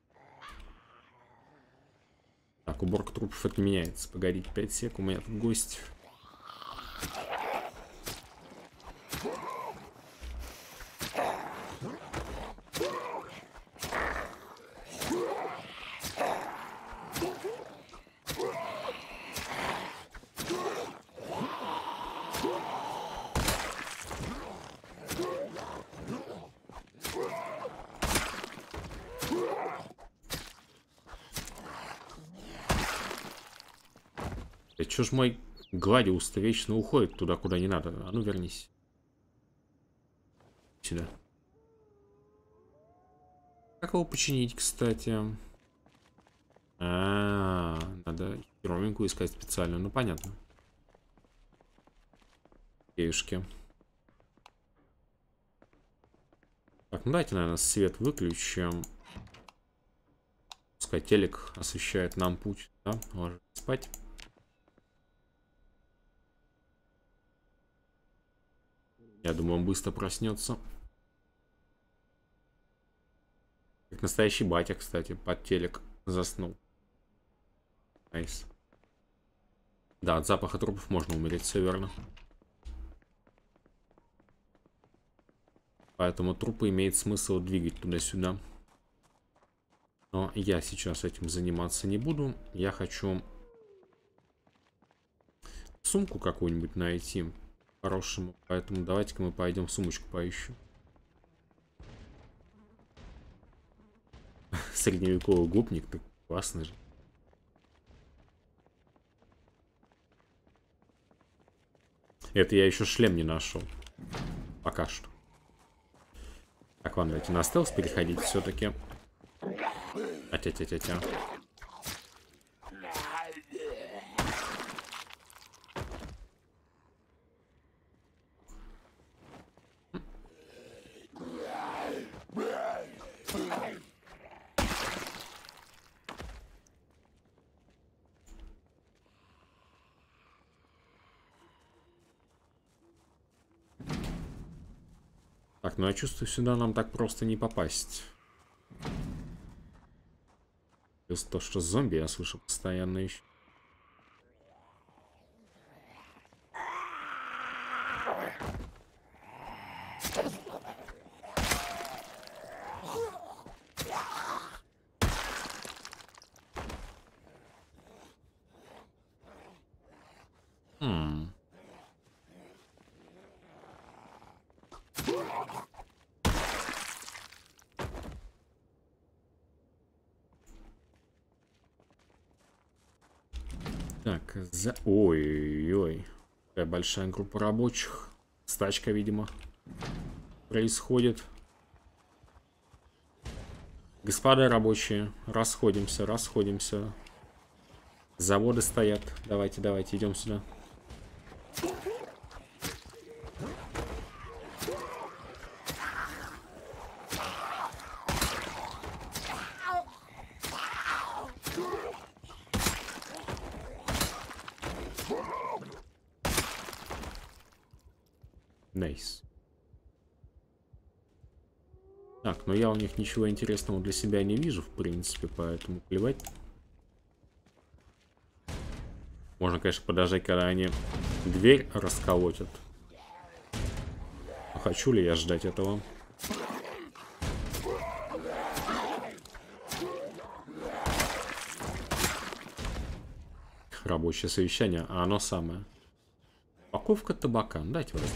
Так, уборка трупов отменяется. Погодите, пять сек, у меня тут гость. Чё ж мой Гладиус-то вечно уходит туда, куда не надо? А ну вернись. Сюда. Как его починить, кстати? А, -а, -а надо херовенькую искать специально. Ну понятно. Девушки. Так, ну давайте, наверное, свет выключим. Пускай телек освещает нам путь. Да, можно спать. Я думаю, он быстро проснется. Как настоящий батя, кстати, под телек заснул. Найс. Да, от запаха трупов можно умереть, все верно. Поэтому трупы имеет смысл двигать туда-сюда. Но я сейчас этим заниматься не буду. Я хочу сумку какую-нибудь найти. Хорошему, поэтому давайте-ка мы пойдем сумочку поищем. Средневековый гопник, так классно же. Это я еще шлем не нашел. Пока что. Так, ладно, давайте на стелс переходить все-таки. А-тя-тя-тя-тя. Так, ну я чувствую, сюда нам так просто не попасть. Плюс то, что зомби я слышу постоянно еще. Хм. Так, за... Ой-ой-ой. Такая большая группа рабочих. Стачка, видимо, происходит. Господа рабочие, расходимся, расходимся. Заводы стоят. Давайте, давайте, идем сюда. Найс. Так, но я у них ничего интересного для себя не вижу, в принципе, поэтому плевать. Можно, конечно, подождать, когда они дверь расколотят. Но хочу ли я ждать этого? Рабочее совещание, а оно самое. Упаковка табака. Дайте вас.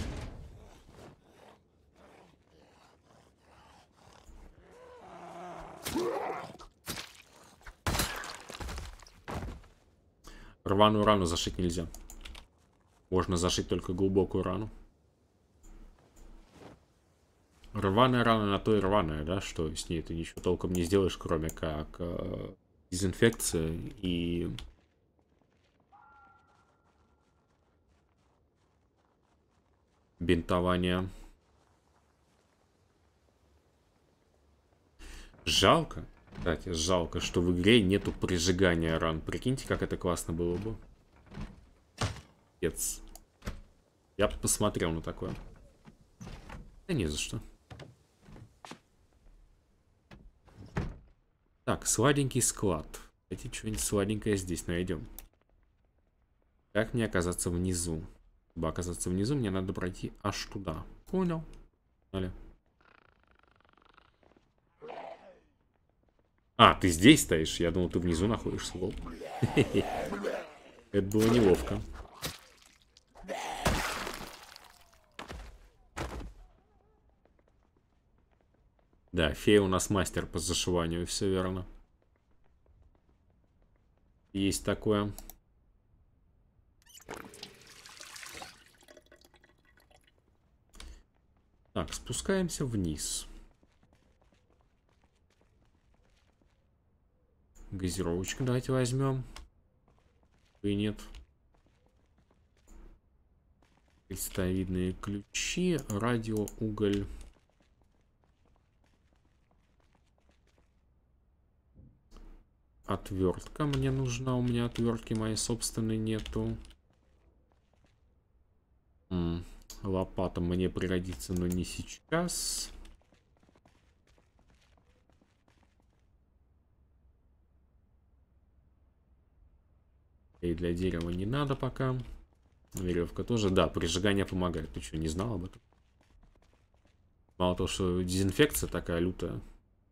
Рваную рану зашить нельзя. Можно зашить только глубокую рану. Рваная рана на то и рваная, да, что с ней ты ничего толком не сделаешь, кроме как э, дезинфекция и бинтование. Жалко, кстати, жалко, что в игре нету прижигания ран. Прикиньте, как это классно было бы. Пец. Я бы посмотрел на такое. Да не за что. Так, сладенький склад. Давайте что-нибудь сладенькое здесь найдем. Как мне оказаться внизу? Чтобы оказаться внизу, мне надо пройти аж туда. Понял. Далее. А, ты здесь стоишь? Я думал, ты внизу находишься. Лол. Это было неловко. Да, фея у нас мастер по зашиванию, все верно. Есть такое. Так, спускаемся вниз. Газировочку давайте возьмем. И нет. Крестовидные ключи, радио, уголь. Отвертка мне нужна. У меня отвертки моей собственной нету. М-м, лопата мне пригодится, но не сейчас. И для дерева не надо пока. Веревка тоже. Да, прижигание помогает. Ты что, не знал об этом? Мало того, что дезинфекция такая лютая.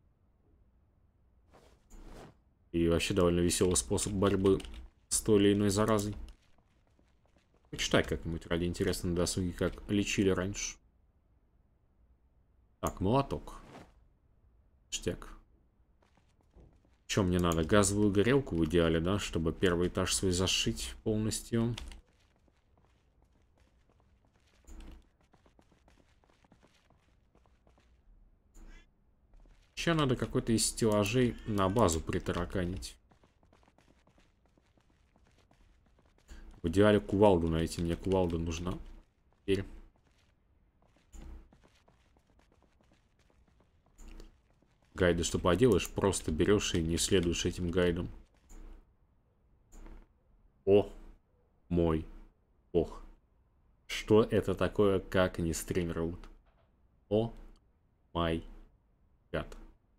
И вообще довольно веселый способ борьбы с той или иной заразой. Почитай как-нибудь ради интереса на досуге, как лечили раньше. Так, молоток. Штяк. Что мне надо? Газовую горелку в идеале, да? Чтобы первый этаж свой зашить полностью. Еще надо какой-то из стеллажей на базу притараканить. В идеале кувалду найти. Мне кувалда нужна. Теперь. Гайды что поделаешь, просто берешь и не следуешь этим гайдам. О, мой бог. Что это такое, как не стримерут? О, май гад.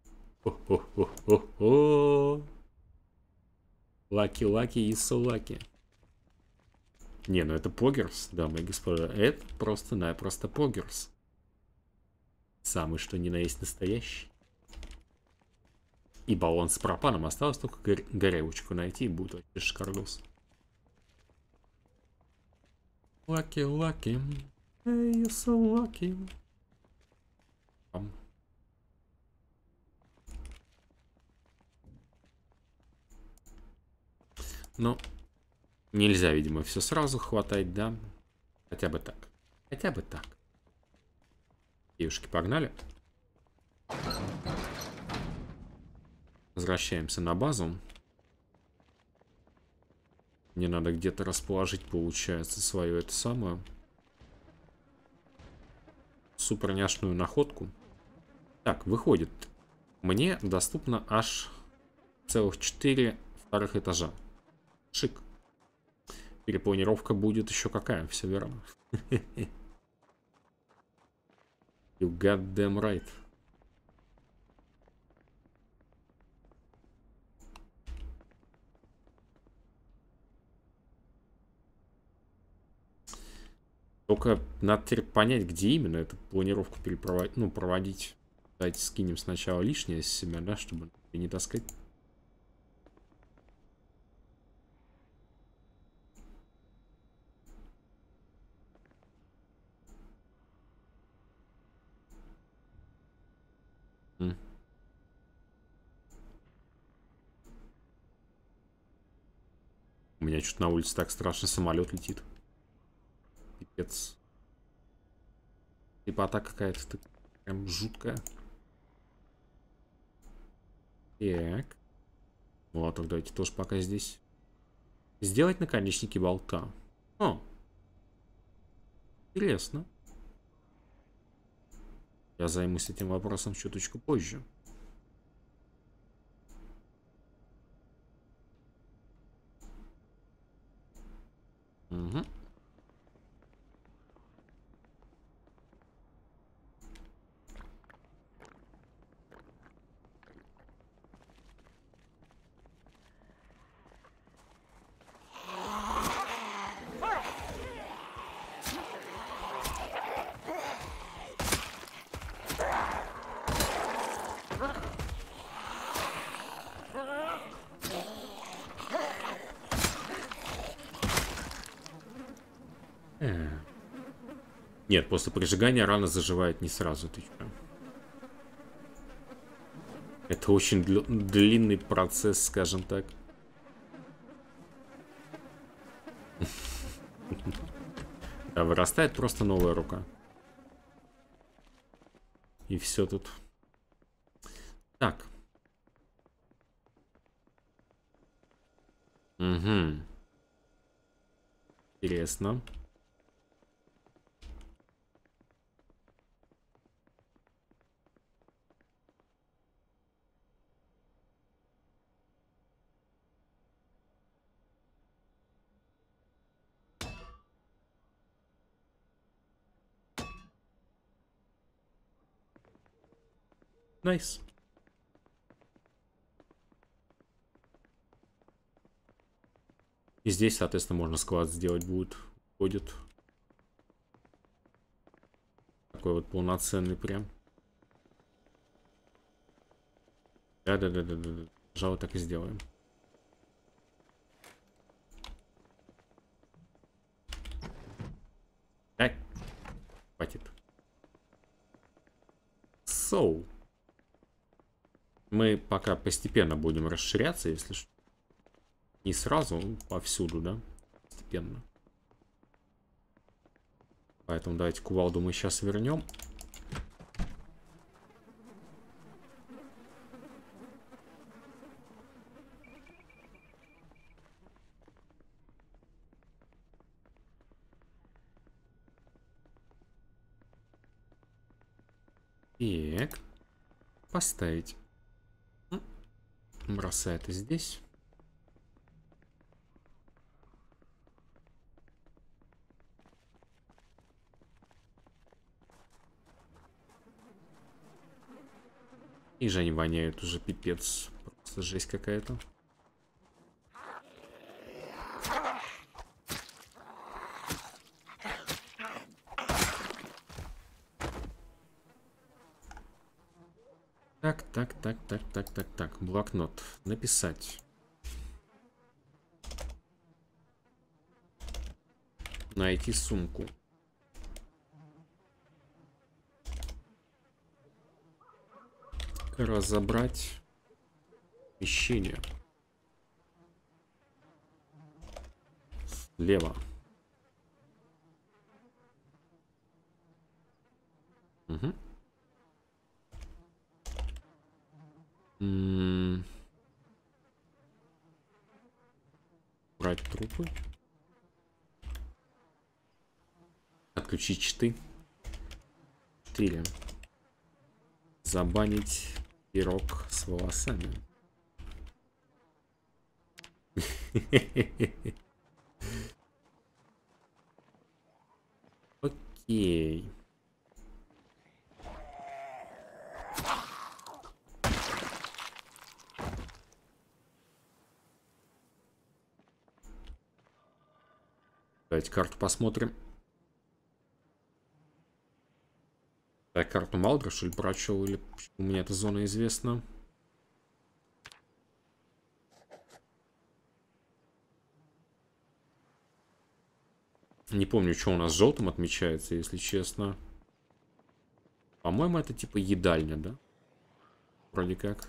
О-о-о-о-о. Лаки-лаки и солаки. Не, ну это погерс, дамы и господа. Это просто-напросто погерс. Самый что ни на есть настоящий. И баллон с пропаном. Осталось только гор горелочку найти, и будет вообще шикардос. Лаки-лаки. Эй, you so lucky. Ну, нельзя, видимо, все сразу хватать, да? Хотя бы так. Хотя бы так. Девушки, погнали. Возвращаемся на базу. Мне надо где-то расположить, получается, свою эту самую суперняшную находку. Так, выходит. Мне доступно аж целых четыре вторых этажа. Шик. Перепланировка будет еще какая, все верно. You got damn right. Только надо теперь понять, где именно эту планировку перепроводить, ну, проводить. Давайте скинем сначала лишнее с себя, да, чтобы не таскать. М. У меня что-то на улице так страшно, самолет летит. Пипец. Лепота какая-то прям жуткая. Так. Вот, так давайте тоже пока здесь. Сделать наконечники болта. О, интересно. Я займусь этим вопросом чуточку позже. Угу. Нет, после прижигания рана заживает не сразу. Ты чё? Это очень дл- длинный процесс, скажем так. Да, вырастает просто новая рука. И все тут. Так. Угу. Интересно. Найс. И здесь, соответственно, можно склад сделать будет. Будет. Такой вот полноценный прям. Да-да-да-да-да. Пожалуй, так и сделаем. Так. Хватит. So. Мы пока постепенно будем расширяться, если что. Не сразу, повсюду, да? Постепенно. Поэтому давайте кувалду мы сейчас вернем. Так. Поставить. Бросай это здесь. И же они воняют уже пипец. Просто жесть какая-то. Так, так, так, так, так, так, так. Блокнот. Написать. Найти сумку. Разобрать помещение. Слева. Угу. М-м- брать трупы. Отключить щиты. четыре. Забанить пирог с волосами. Окей. Давайте карту посмотрим. Так, карту Малдра, что ли, прочел, или у меня эта зона известна? Не помню, что у нас желтым отмечается, если честно. По-моему, это типа едальня, да? Вроде как.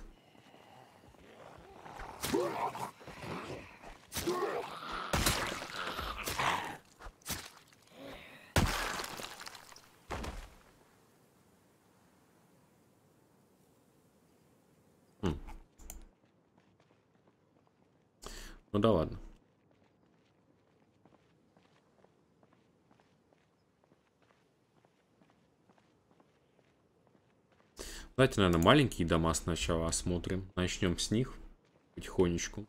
Хм. Ну да ладно. Давайте, наверное, маленькие дома сначала осмотрим. Начнем с них потихонечку.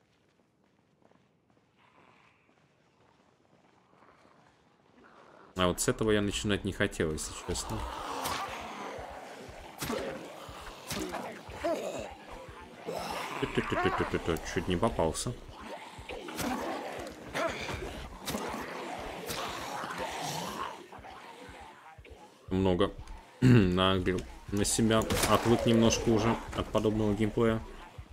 А вот с этого я начинать не хотел, если честно. Чуть не попался. Много нагрел на себя. Отвык немножко уже от подобного геймплея.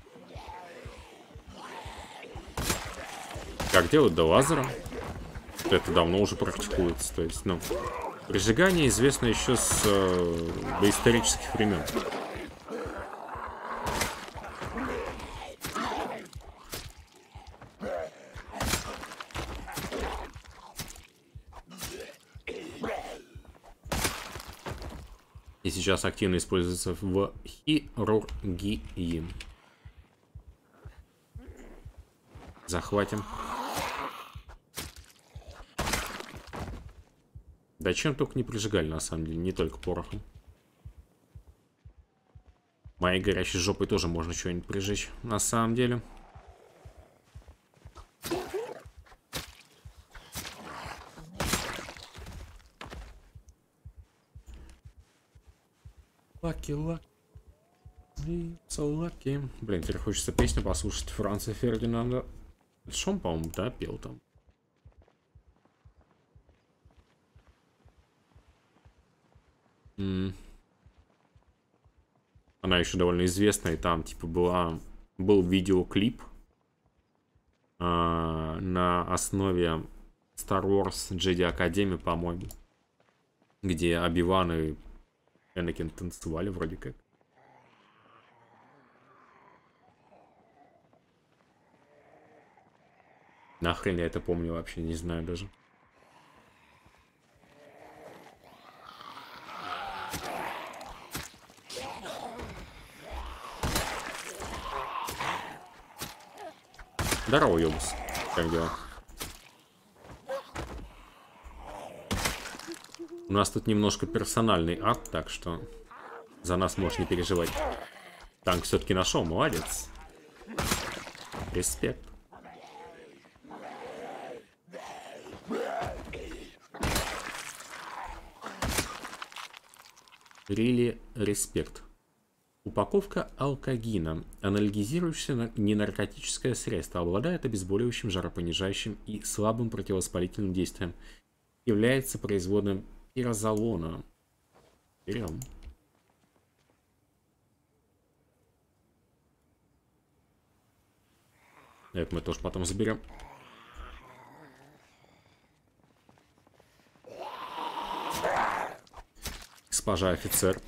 Как делать до лазера? Это давно уже практикуется. То есть, ну, прижигание известно еще с э, доисторических времен. И сейчас активно используется в хирургии. Захватим. Да чем только не прижигали, на самом деле, не только порохом. Моей горящей жопой тоже можно что-нибудь прижечь, на самом деле. Lucky, lucky, so lucky. Блин, теперь хочется песню послушать Франца Фердинанда. Шон, по-моему, да, пел там. М. Она еще довольно известная, и там, типа, была, был видеоклип а, на основе Star Wars Jedi Academy, по-моему, где Оби-Ван и Энакин танцевали вроде как. Нахрен я это помню вообще, не знаю даже. Здорово, Йобус. Как дела? У нас тут немножко персональный ад, так что за нас можешь не переживать. Танк все-таки нашел, молодец. Респект. Really респект. Упаковка алкогина. Анальгизирующее ненаркотическое средство. Обладает обезболивающим, жаропонижающим и слабым противовоспалительным действием. Является производным пирозолона. Берем. Это мы тоже потом заберем. Госпожа офицер.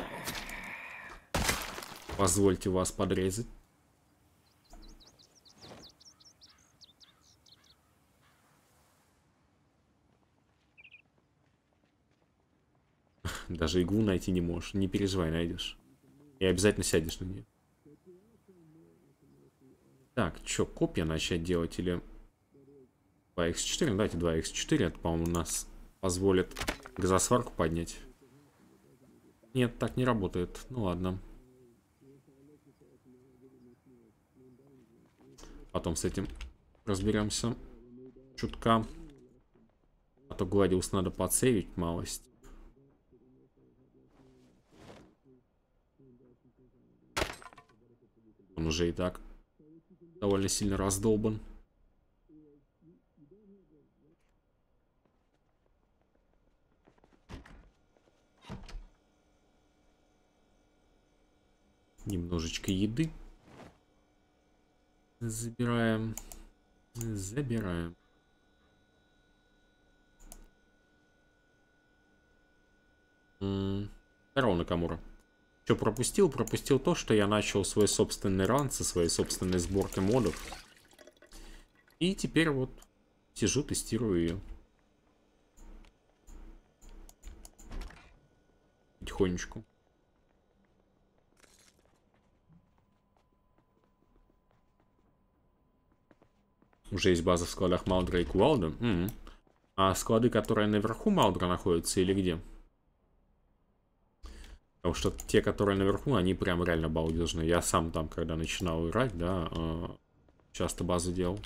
Позвольте вас подрезать. Даже иглу найти не можешь. Не переживай, найдешь. И обязательно сядешь на нее. Так, что, копья начать делать или два икс четыре? Давайте два икс четыре. Это, по-моему, нас позволит газосварку поднять. Нет, так не работает. Ну ладно. Потом с этим разберемся. Чутка. А то Гладиус надо подсейвить малость. Он уже и так довольно сильно раздолбан. Немножечко еды. Забираем. Забираем. Здорово, Накамура. Что пропустил? Пропустил то, что я начал свой собственный ран со своей собственной сборкой модов. И теперь вот сижу, тестирую ее. Потихонечку. Уже есть база в складах Малдра и Кувалда. М-м. А склады, которые наверху Малдра находятся, или где? Потому что те, которые наверху, они прям реально балдежные. Я сам там, когда начинал играть, да, часто базы делал.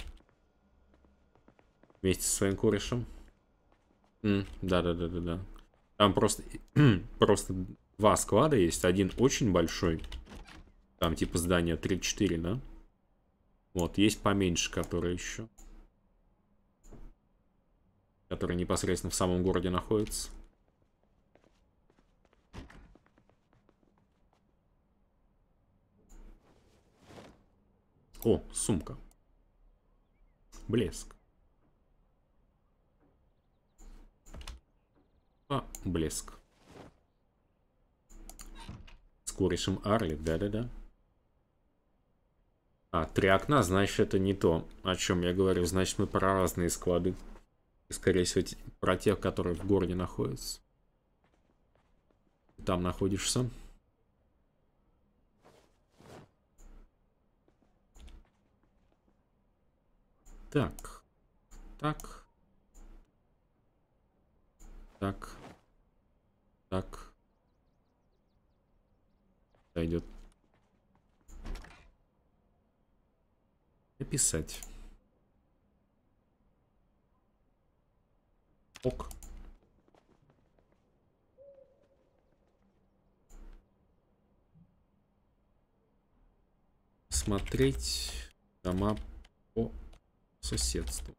Вместе со своим корешем. Да-да-да-да-да. Там просто, просто два склада есть. Один очень большой. Там типа здания три-четыре, да? Вот, есть поменьше, которые еще. Которые непосредственно в самом городе находятся. О, сумка. Блеск. А, блеск. С корешем Арлик, да-да-да. А, три окна, значит, это не то, о чем я говорю. Значит, мы про разные склады. Скорее всего, про тех, которые в городе находятся. Там находишься. Так. Так. Так. Так. Пойдет. Написать. Ок. Смотреть дома по соседству.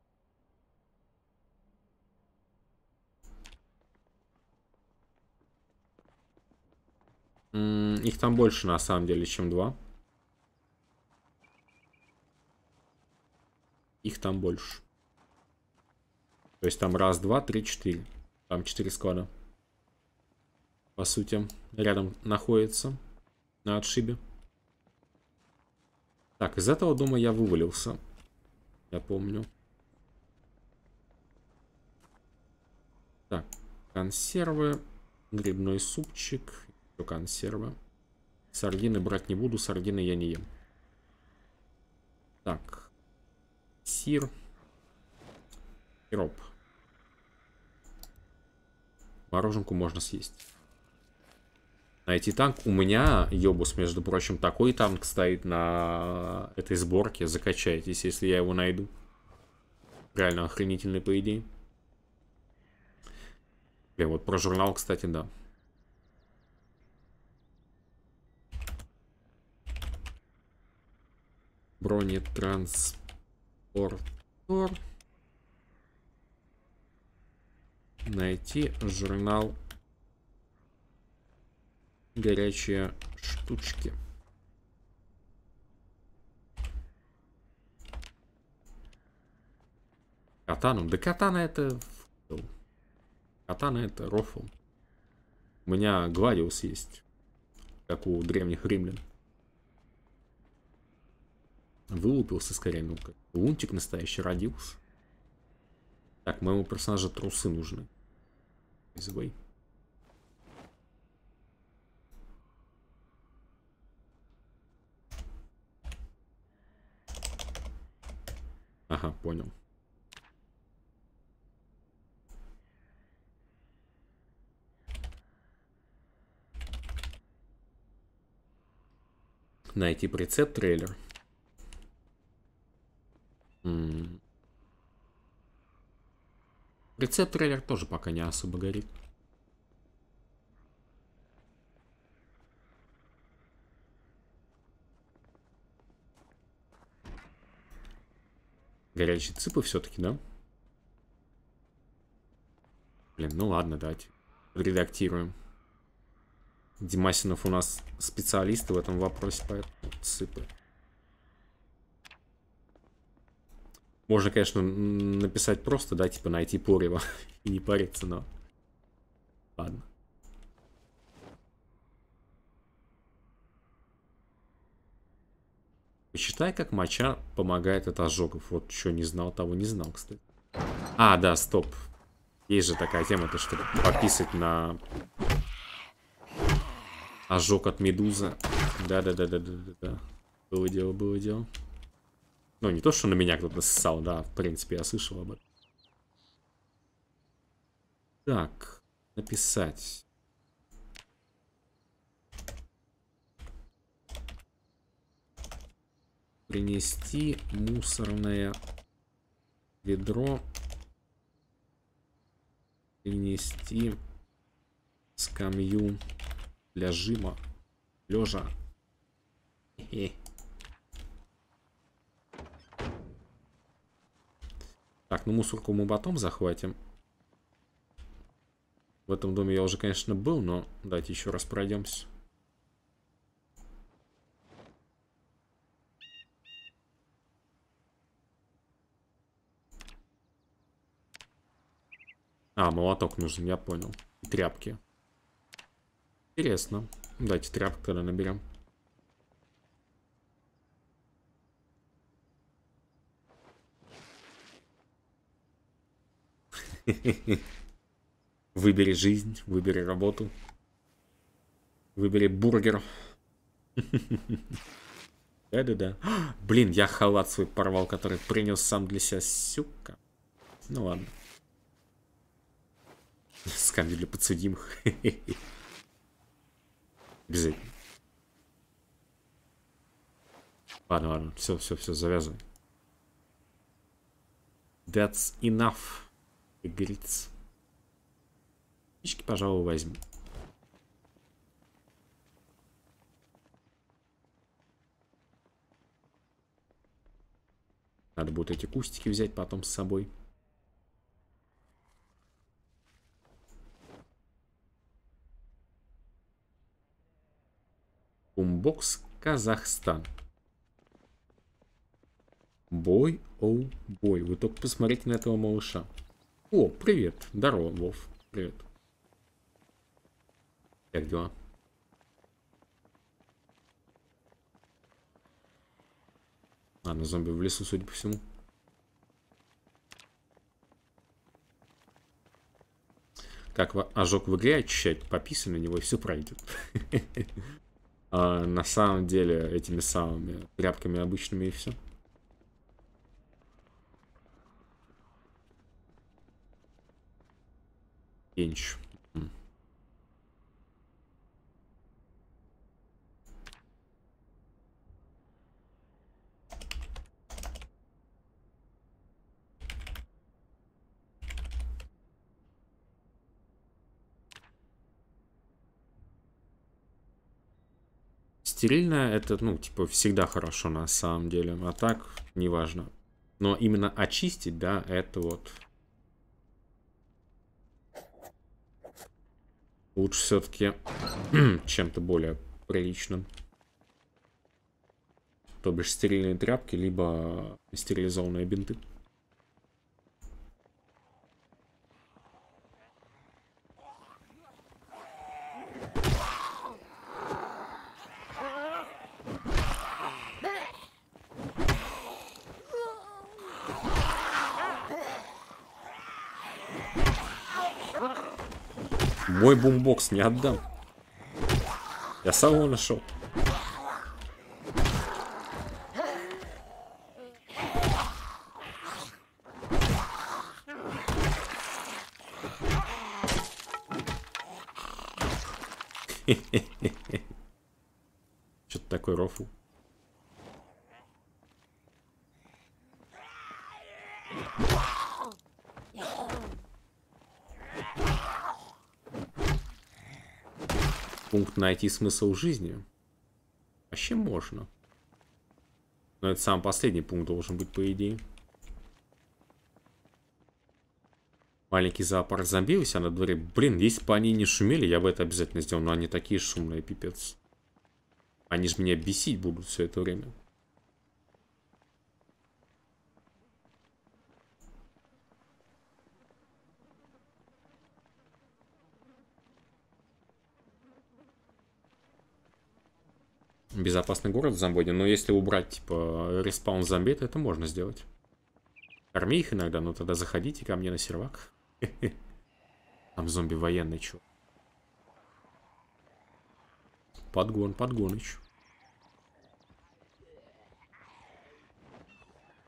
М-м, их там больше на самом деле, чем два. Их там больше. То есть там раз, два, три, четыре. Там четыре склада. По сути, рядом находится. На отшибе. Так, из этого дома я вывалился. Я помню. Так, консервы. Грибной супчик. Еще консервы. Сардины брать не буду. Сардины я не ем. Так. Сир. Сироп. Мороженку можно съесть. Найти танк. У меня, ёбус, между прочим, такой танк стоит на этой сборке. Закачайтесь, если я его найду. Реально охренительный, по идее. Блин, вот про журнал, кстати, да. Бронетранспортер. Найти журнал горячие штучки. Катану? Да катана это... Катана это рофл. У меня Гладиус есть. Как у древних римлян. Вылупился скорее. Ну как лунтик настоящий родился. Так, моему персонажу трусы нужны. Извой. Ага, понял. Найти прицеп трейлер. М-м. Прицеп трейлер тоже пока не особо горит. Горячие цыпы все-таки, да? Блин, ну ладно, давайте редактируем. Димасинов у нас специалисты в этом вопросе, поэтому цыпы. Можно, конечно, написать просто, да, типа найти порево и не париться, но... Ладно. Посчитай, как моча помогает от ожогов. Вот что не знал, того не знал, кстати. А, да, стоп. Есть же такая тема, то что пописать на ожог от медузы. Да-да-да-да-да-да. Было дело, было дело. Ну, не то, что на меня кто-то ссал, да, в принципе, я слышал об этом. Так, написать. Принести мусорное ведро. Принести скамью для жима. Лежа. Хе-хе. Так, ну мусорку мы потом захватим. В этом доме я уже, конечно, был, но давайте еще раз пройдемся. А, молоток нужен, я понял. И тряпки. Интересно. Давайте тряпку тогда наберем. Выбери жизнь, выбери работу. Выбери бургер. Да-да-да. Блин, я халат свой порвал, который принес сам для себя, сука. Ну ладно. Скамью для подсудимых. Обязательно. Ладно, ладно, все, все, все, завязывай. That's enough, как говорится. Птички, пожалуй, возьму. Надо будет эти кустики взять потом с собой. Бумбокс, Казахстан. Бой, оу, бой. Вы только посмотрите на этого малыша. О, привет. Здорово, Вов. Привет. Как дела? Ладно, зомби в лесу, судя по всему. Как ожог в игре очищать? Пописай на него, и все пройдет. А на самом деле этими самыми тряпками обычными и все. Пенч. Стерильное это, ну, типа, всегда хорошо на самом деле. А так, неважно. Но именно очистить, да, это вот... Лучше все-таки чем-то более приличным. То бишь стерильные тряпки, либо стерилизованные бинты. Мой бумбокс не отдам. Я сам его нашел. Что-то такой рофл. Пункт найти смысл жизни. Вообще можно. Но это самый последний пункт должен быть, по идее. Маленький зоопарк зомби у себя на дворе. Блин, если бы они не шумели, я бы это обязательно сделал. Но они такие шумные, пипец. Они же меня бесить будут все это время. Безопасный город в Замбоде. Но если убрать, типа, респаун зомби, то это можно сделать. Корми их иногда, но тогда заходите ко мне на сервак. Там зомби военный, чё. Подгон, подгоныч.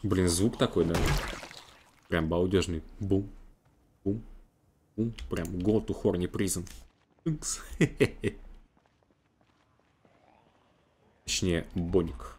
Блин, звук такой, да? Прям балдежный. Бум. Бум. Бум. Прям go to horny prison. Точнее, Боник.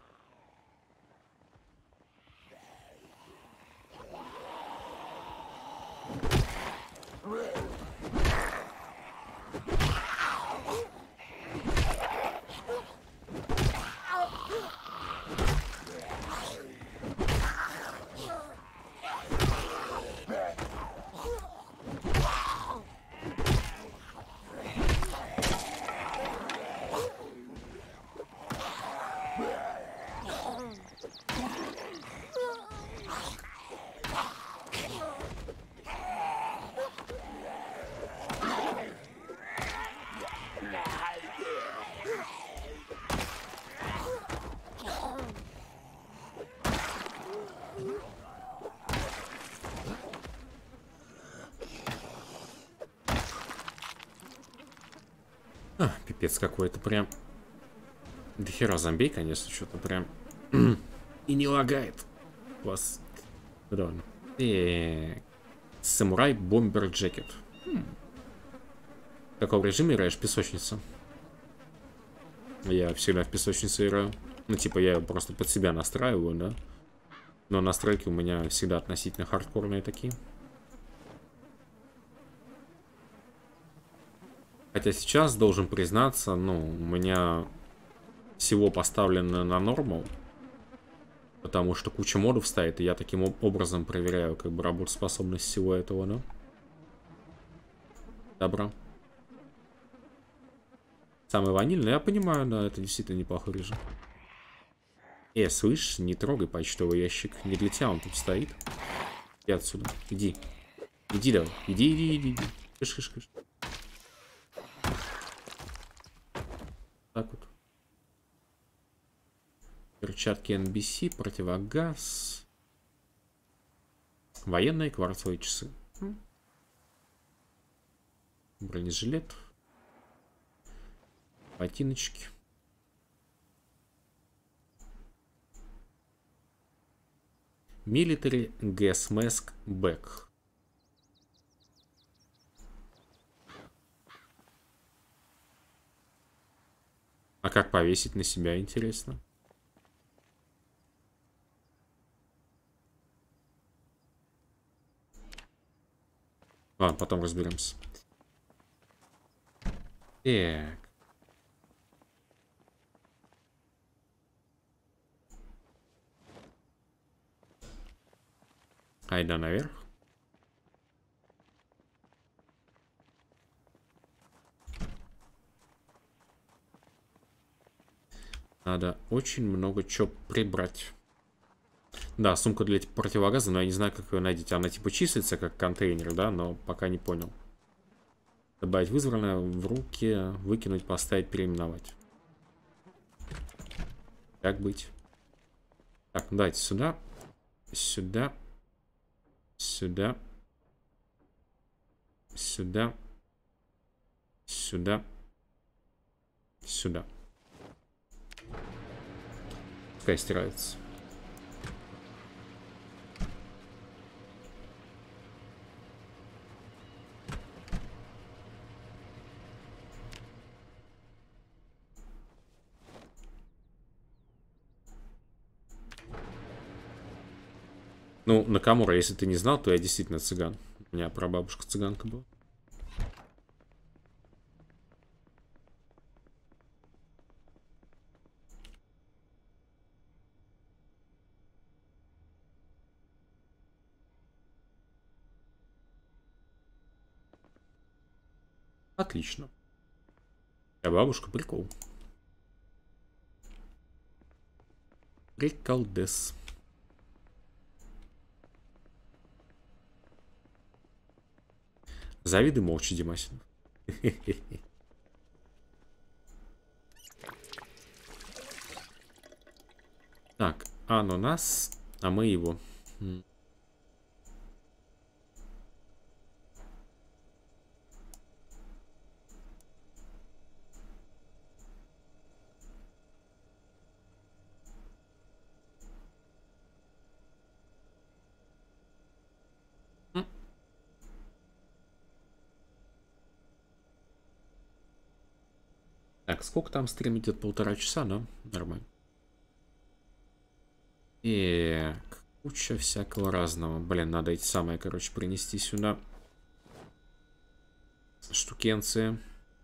А, пипец какой-то прям. До хера зомбей, конечно, что-то прям. И не лагает. Вас. Довольно. Самурай Бомбер Джекет. В каком режиме играешь? Песочница. Я всегда в песочнице играю. Ну, типа, я просто под себя настраиваю, да. Но настройки у меня всегда относительно хардкорные такие. Хотя сейчас, должен признаться, ну, у меня всего поставлено на нормал. Потому что куча модов стоит, и я таким образом проверяю, как бы, работоспособность всего этого, да. Добро. Самый ванильный, я понимаю, да, это действительно неплохой режим. Э, слышь, не трогай почтовый ящик. Не для тебя он тут стоит. Иди отсюда. Иди. Иди давай. Иди, иди, иди, иди. Кыш, кыш, кыш. Так вот. Перчатки эн би си, противогаз. Военные кварцевые часы. Бронежилет. Ботиночки. Military Gas Mask Back. А как повесить на себя, интересно? Ладно, потом разберемся. Так. Айда наверх. Надо очень много чего прибрать. Да, сумка для противогаза, но я не знаю, как ее найдете. Она типа числится как контейнер, да, но пока не понял. Добавить вызванное в руки, выкинуть, поставить, переименовать. Как быть? Так, давайте сюда. Сюда. Сюда. Сюда. Сюда. Сюда. Пускай стирается. Ну, Накамура, если ты не знал, то я действительно цыган. У меня прабабушка цыганка была. Отлично. А бабушка прикол. Приколдес. Завидуй молча, Димасин. Так, ананас, а мы его. Так, сколько там стрим идет? Полтора часа, да? Нормально. Так, куча всякого разного. Блин, надо эти самые, короче, принести сюда. Штукенции.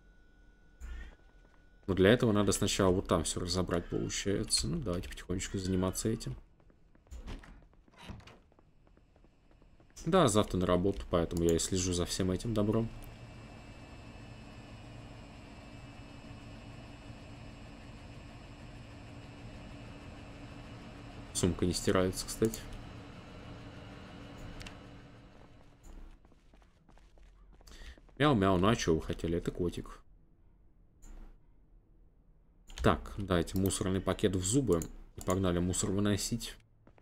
Но для этого надо сначала вот там все разобрать, получается. Ну, давайте потихонечку заниматься этим. Да, завтра на работу, поэтому я и слежу за всем этим добром. Сумка не стирается, кстати. Мяу-мяу, ну а что вы хотели? Это котик. Так, дайте мусорный пакет в зубы. И погнали мусор выносить.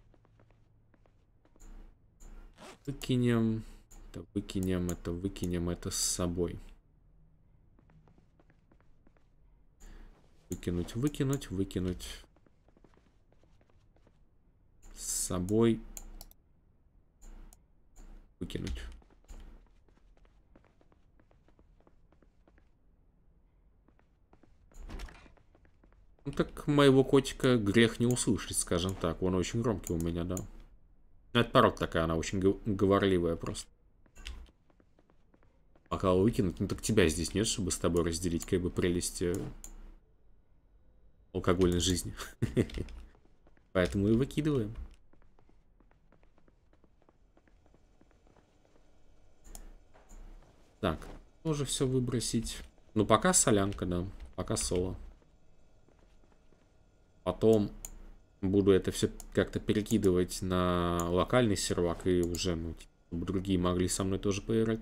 Выкинем. Это выкинем, это выкинем, это с собой. Выкинуть, выкинуть, выкинуть. С собой. Выкинуть. Ну так моего котика грех не услышать, скажем так. Он очень громкий у меня, да. Это порода такая, она очень говорливая просто. Пока выкинуть, ну так тебя здесь нет, чтобы с тобой разделить как бы прелести алкогольной жизни. Поэтому и выкидываем. Так, тоже все выбросить. Ну пока солянка, да. Пока соло. Потом буду это все как-то перекидывать на локальный сервак и уже, ну, чтобы другие могли со мной тоже поиграть.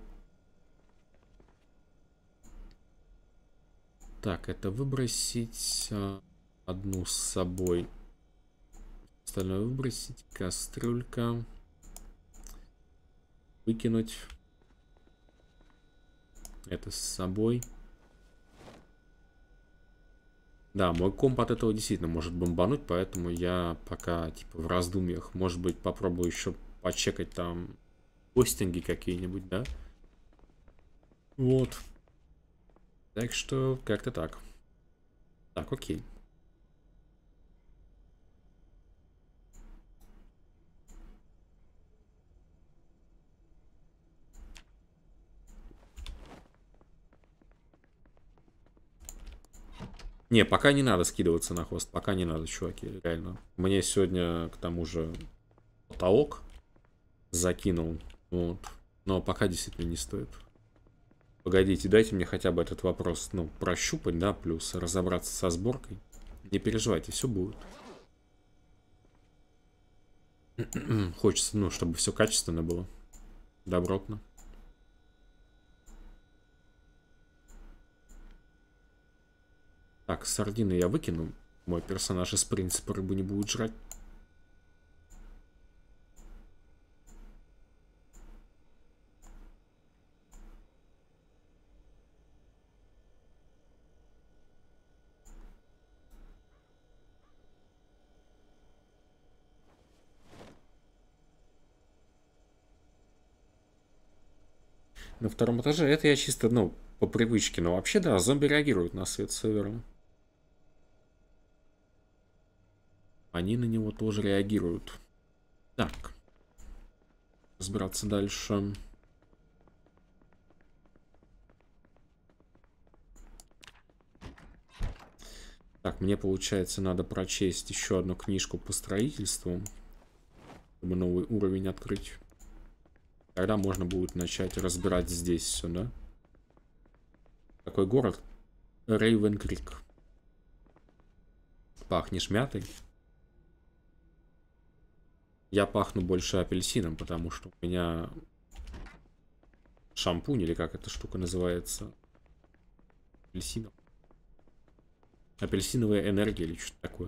Так, это выбросить одну с собой. Остальное выбросить. Кастрюлька. Выкинуть. Это с собой. Да, мой комп от этого действительно может бомбануть, поэтому я пока типа в раздумьях. Может быть, попробую еще почекать там хостинги какие-нибудь, да? Вот. Так что как-то так. Так, окей. Не, пока не надо скидываться на хост. Пока не надо, чуваки, реально. Мне сегодня, к тому же, потолок закинул. Вот. Но пока действительно не стоит. Погодите, дайте мне хотя бы этот вопрос, ну, прощупать, да, плюс разобраться со сборкой. Не переживайте, все будет. Хочется, ну, чтобы все качественно было. Добротно. Так, сардины я выкину. Мой персонаж из принципа рыбу не будет жрать. На втором этаже это я чисто, ну, по привычке. Но вообще, да, зомби реагируют на свет севера. Они на него тоже реагируют. Так. Разбираться дальше. Так, мне, получается, надо прочесть еще одну книжку по строительству, чтобы новый уровень открыть. Тогда можно будет начать разбирать здесь все, да? Такой город. Рейвен Крик. Пахнешь мятой? Я пахну больше апельсином, потому что у меня шампунь, или как эта штука называется? Апельсином. Апельсиновая энергия или что-то такое.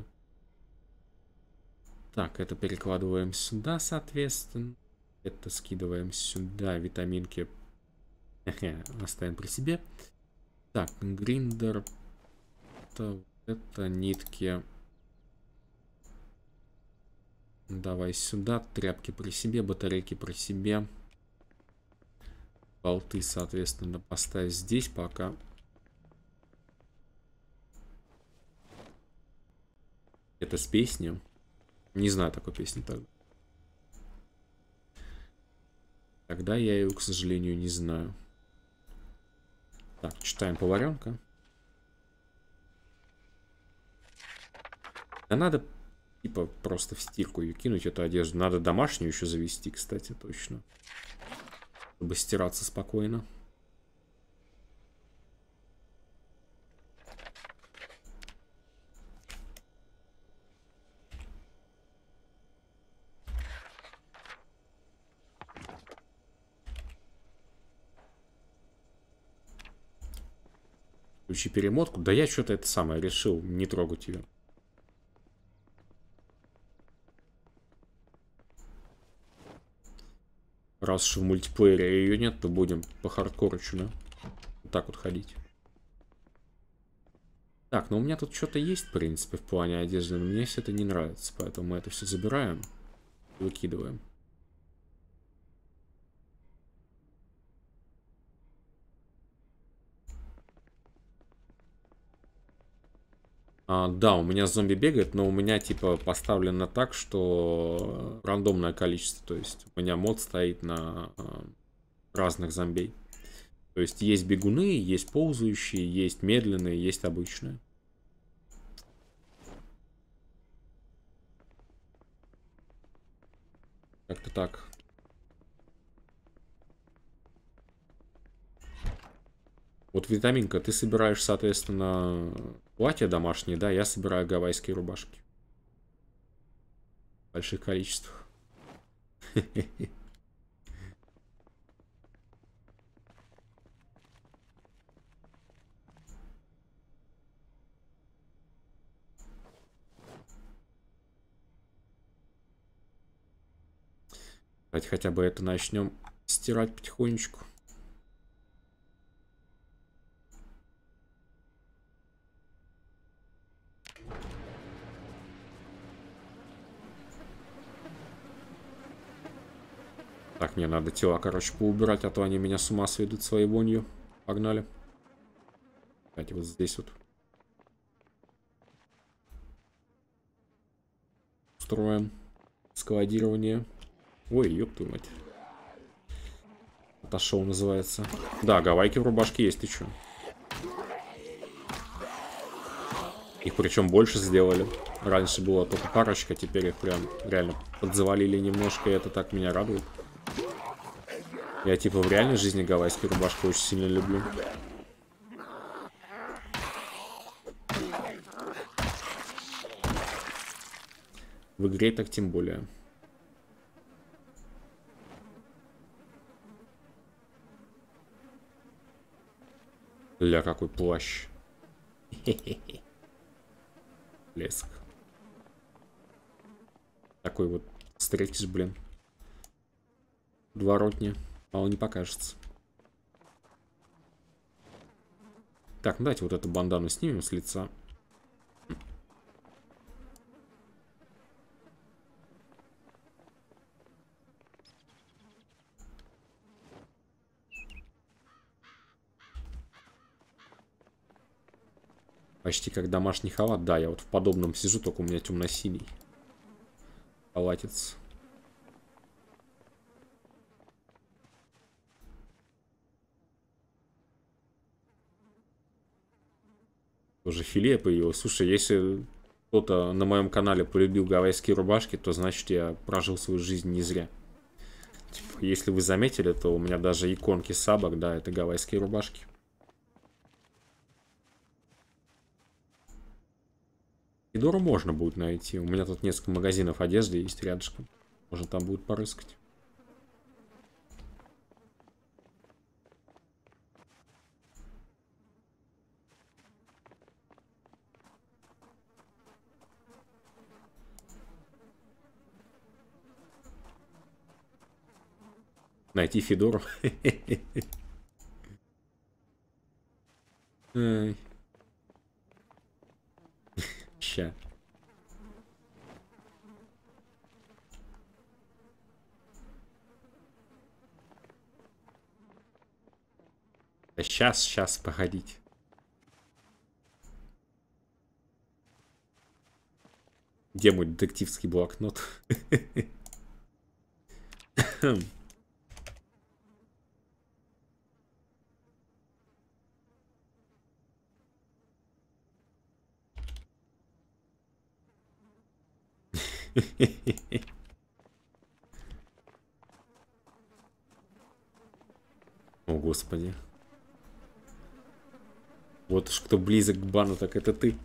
Так, это перекладываем сюда, соответственно. Это скидываем сюда. Витаминки оставим при себе. Так, гриндер. Это, это нитки. Давай сюда. Тряпки при себе, батарейки при себе. Болты, соответственно, поставь здесь пока. Это с песни. Не знаю такой песни так. Тогда я ее, к сожалению, не знаю. Так, читаем поваренка. Да надо, типа, просто в стирку ее кинуть, эту одежду. Надо домашнюю еще завести, кстати, точно. Чтобы стираться спокойно. Включи перемотку. Да я что-то это самое решил не трогать ее. Раз уж в мультиплеере ее нет, то будем по хардкорочу, да? Вот так вот ходить. Так, ну у меня тут что-то есть, в принципе, в плане одежды, но мне все это не нравится, поэтому мы это все забираем и выкидываем. А, да, у меня зомби бегает, но у меня типа поставлено так, что рандомное количество. То есть у меня мод стоит на а, разных зомбей. То есть есть бегуны, есть ползающие, есть медленные, есть обычные. Как-то так. Вот, витаминка, ты собираешь, соответственно, платья домашние, да? Я собираю гавайские рубашки. В больших количествах. Давайте хотя бы это начнем стирать потихонечку. Так, мне надо тела, короче, поубирать, а то они меня с ума сведут своей вонью. Погнали. Кстати, вот здесь вот. Строим складирование. Ой, ёб твою мать. Отошел, называется. Да, гавайки в рубашке есть, ты чё? Их причем больше сделали. Раньше было только парочка, теперь их прям реально подзавалили немножко, и это так меня радует. Я типа в реальной жизни гавайские рубашки очень сильно люблю. В игре так тем более. Ля, какой плащ. Блеск. Такой вот стрельчиш, блин. Дворотня. А он не покажется. Так, ну давайте вот эту бандану снимем с лица. Почти как домашний халат. Да, я вот в подобном сижу, только у меня темно-синий халатец. Тоже филе появилось. Слушай, если кто-то на моем канале полюбил гавайские рубашки, то значит я прожил свою жизнь не зря. Типа, если вы заметили, то у меня даже иконки сабок, да, это гавайские рубашки. Федору можно будет найти. У меня тут несколько магазинов одежды есть рядышком. Можно там будет порыскать. Найти Федору. Ща. Да сейчас, сейчас, погодите. Где мой детективский блокнот? О, господи. Вот уж кто близок к бану, так это ты.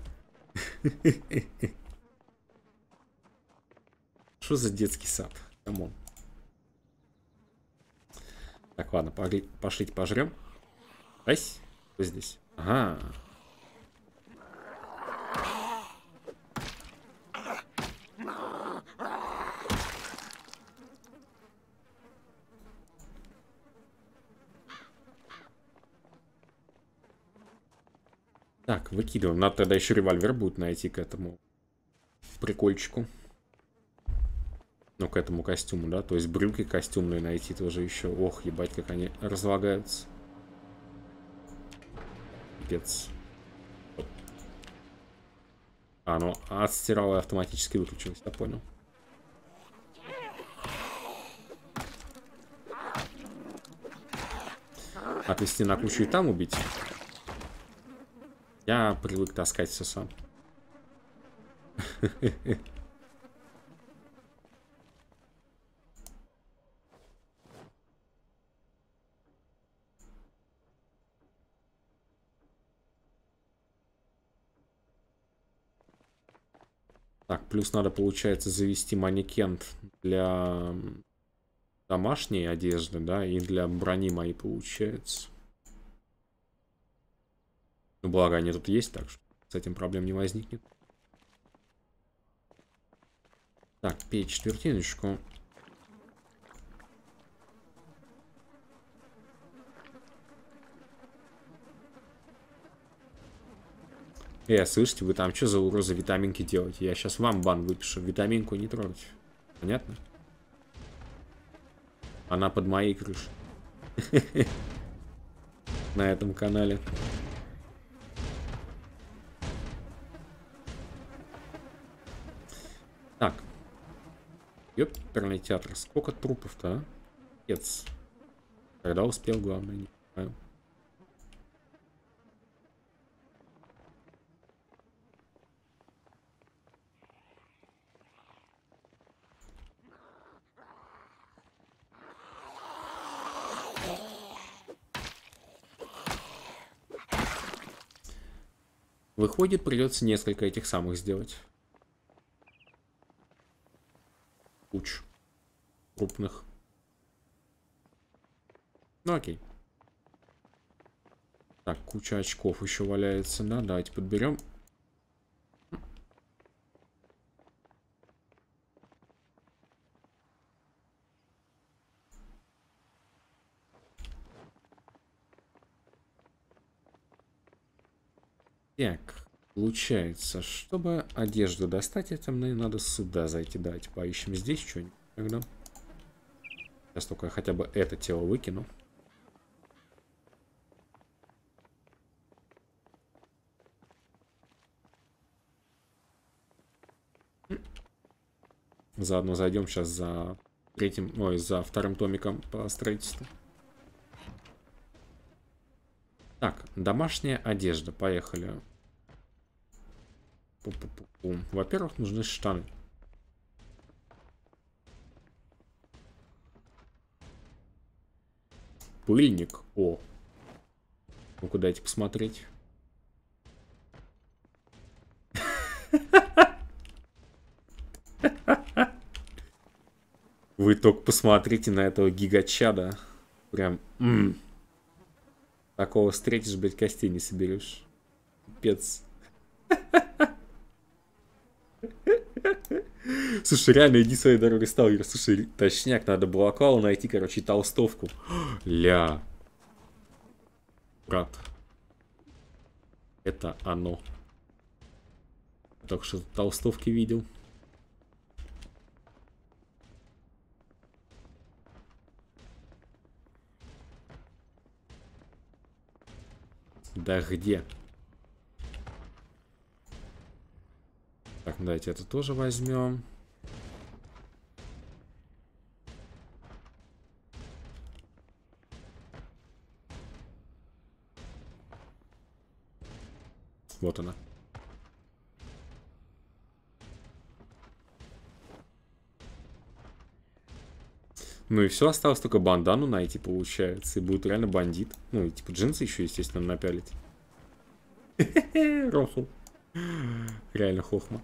Что за детский сад? Камон. Так, ладно, пошлите пожрем. Ась, кто здесь? Ага. Так, выкидываем. Надо тогда еще револьвер будет найти к этому прикольчику. Ну, к этому костюму, да? То есть брюки костюмные найти тоже еще. Ох, ебать, как они разлагаются. Пипец. А, ну, отстирало и автоматически выключилось, я понял. Отвести на кучу и там убить. Я привык таскать все сам. Так, плюс надо, получается, завести манекен для домашней одежды, да, и для брони моей, получается. Ну, благо они тут есть, так что с этим проблем не возникнет. Так, пей четвертиночку. Э, слышите, вы там что за угрозы витаминки делаете? Я сейчас вам бан выпишу. Витаминку не трогать. Понятно? Она под моей крышей. На этом канале. Так. Ёперный театр. Сколько трупов-то, а? Пец. Когда успел, главное, не знаю. Выходит, придется несколько этих самых сделать. Куч. Крупных. Ну окей. Так, куча очков еще валяется, да? Давайте подберем. Так, получается, чтобы одежду достать, это мне надо сюда зайти. Давайте поищем здесь что-нибудь тогда. Сейчас только я хотя бы это тело выкину. Заодно зайдем сейчас за третьим, ой, за вторым томиком по строительству. Так, домашняя одежда, поехали. Во-первых, нужны штаны. Пыльник, о. Ну-ка, дайте посмотреть. Вы только посмотрите на этого гигачада. Прям... М -м. Такого встретишь, блядь, костей не соберешь. Пипец. Слушай, реально, иди своей дорогой сталкер. Слушай, точняк, надо было аквалу найти, короче, и толстовку. Ля. Брат. Это оно. Только что толстовки видел. Да где? Так, давайте это тоже возьмем. Вот она. Ну и все, осталось только бандану найти, получается. И будет реально бандит. Ну и типа джинсы еще, естественно, напялить. Рофл. Реально хохма.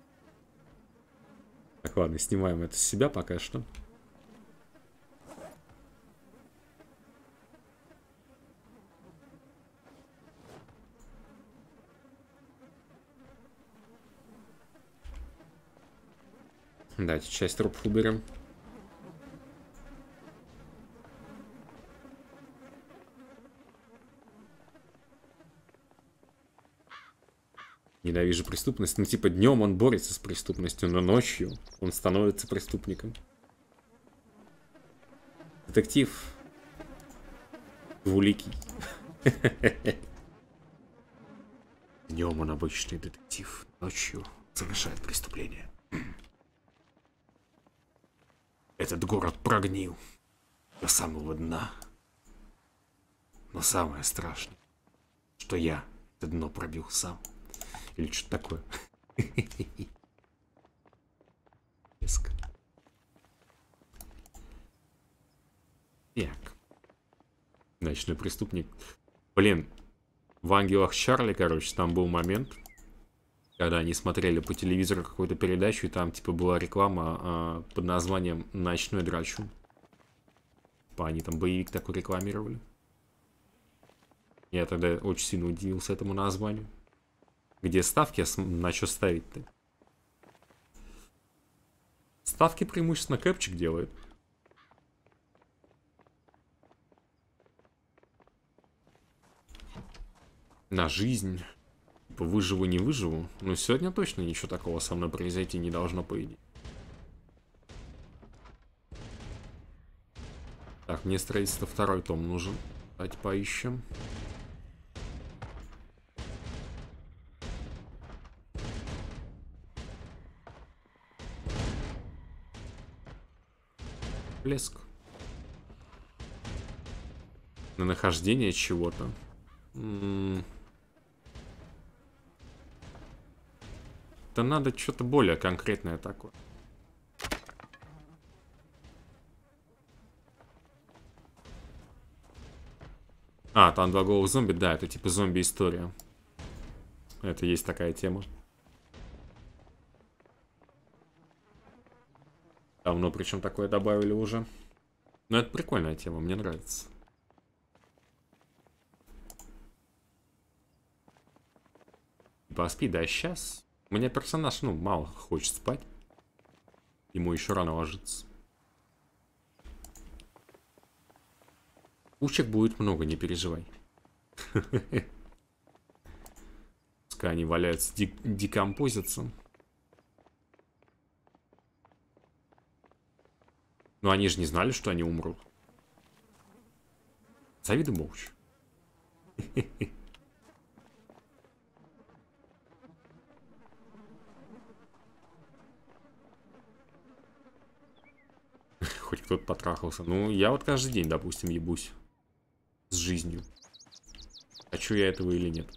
Так, ладно, снимаем это с себя пока что. Давайте часть трупов уберем. Ненавижу преступность. Ну, типа, днем он борется с преступностью, но ночью он становится преступником. Детектив. Двуликий. Днем он обычный детектив. Ночью совершает преступление. Этот город прогнил до самого дна. Но самое страшное, что я это дно пробил сам. Или что-то такое. Так. Ночной преступник. Блин, в «Ангелах Чарли», короче, там был момент, когда они смотрели по телевизору какую-то передачу, и там, типа, была реклама а, под названием «Ночной драчун». Типа, они там боевик такой рекламировали. Я тогда очень сильно удивился этому названию. Где ставки, на что ставить-то? Ставки преимущественно Кэпчик делает. На жизнь. Типа выживу, не выживу. Но сегодня точно ничего такого со мной произойти не должно, по идее. Так, мне строительство второй том нужен. Давайте поищем. Блеск. На нахождение чего-то. Да надо что-то более конкретное такое. А, там два голых зомби, да, это типа зомби-история. Это есть такая тема. Давно причем такое добавили уже. Но это прикольная тема, мне нравится. Поспи, да, сейчас. У меня персонаж, ну, мало хочет спать. Ему еще рано ложиться. Пучек будет много, не переживай. Пускай они валяются, декомпозятся. Но они же не знали, что они умрут. Завидуй молча. Хоть кто-то потрахался. Ну, я вот каждый день, допустим, ебусь с жизнью. Хочу я этого или нет.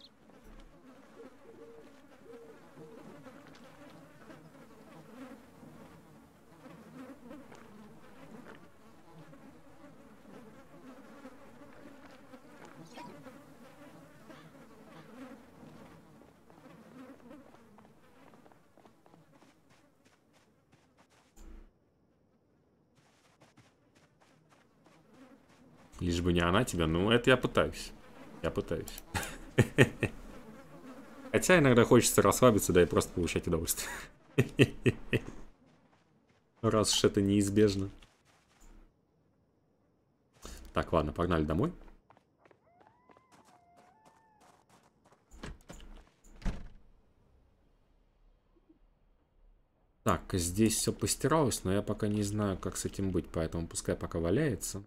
Лишь бы не она тебя. Ну, это я пытаюсь. Я пытаюсь. Хотя иногда хочется расслабиться, да и просто получать удовольствие. Раз уж это неизбежно. Так, ладно, погнали домой. Так, здесь все постиралось, но я пока не знаю, как с этим быть, поэтому пускай пока валяется.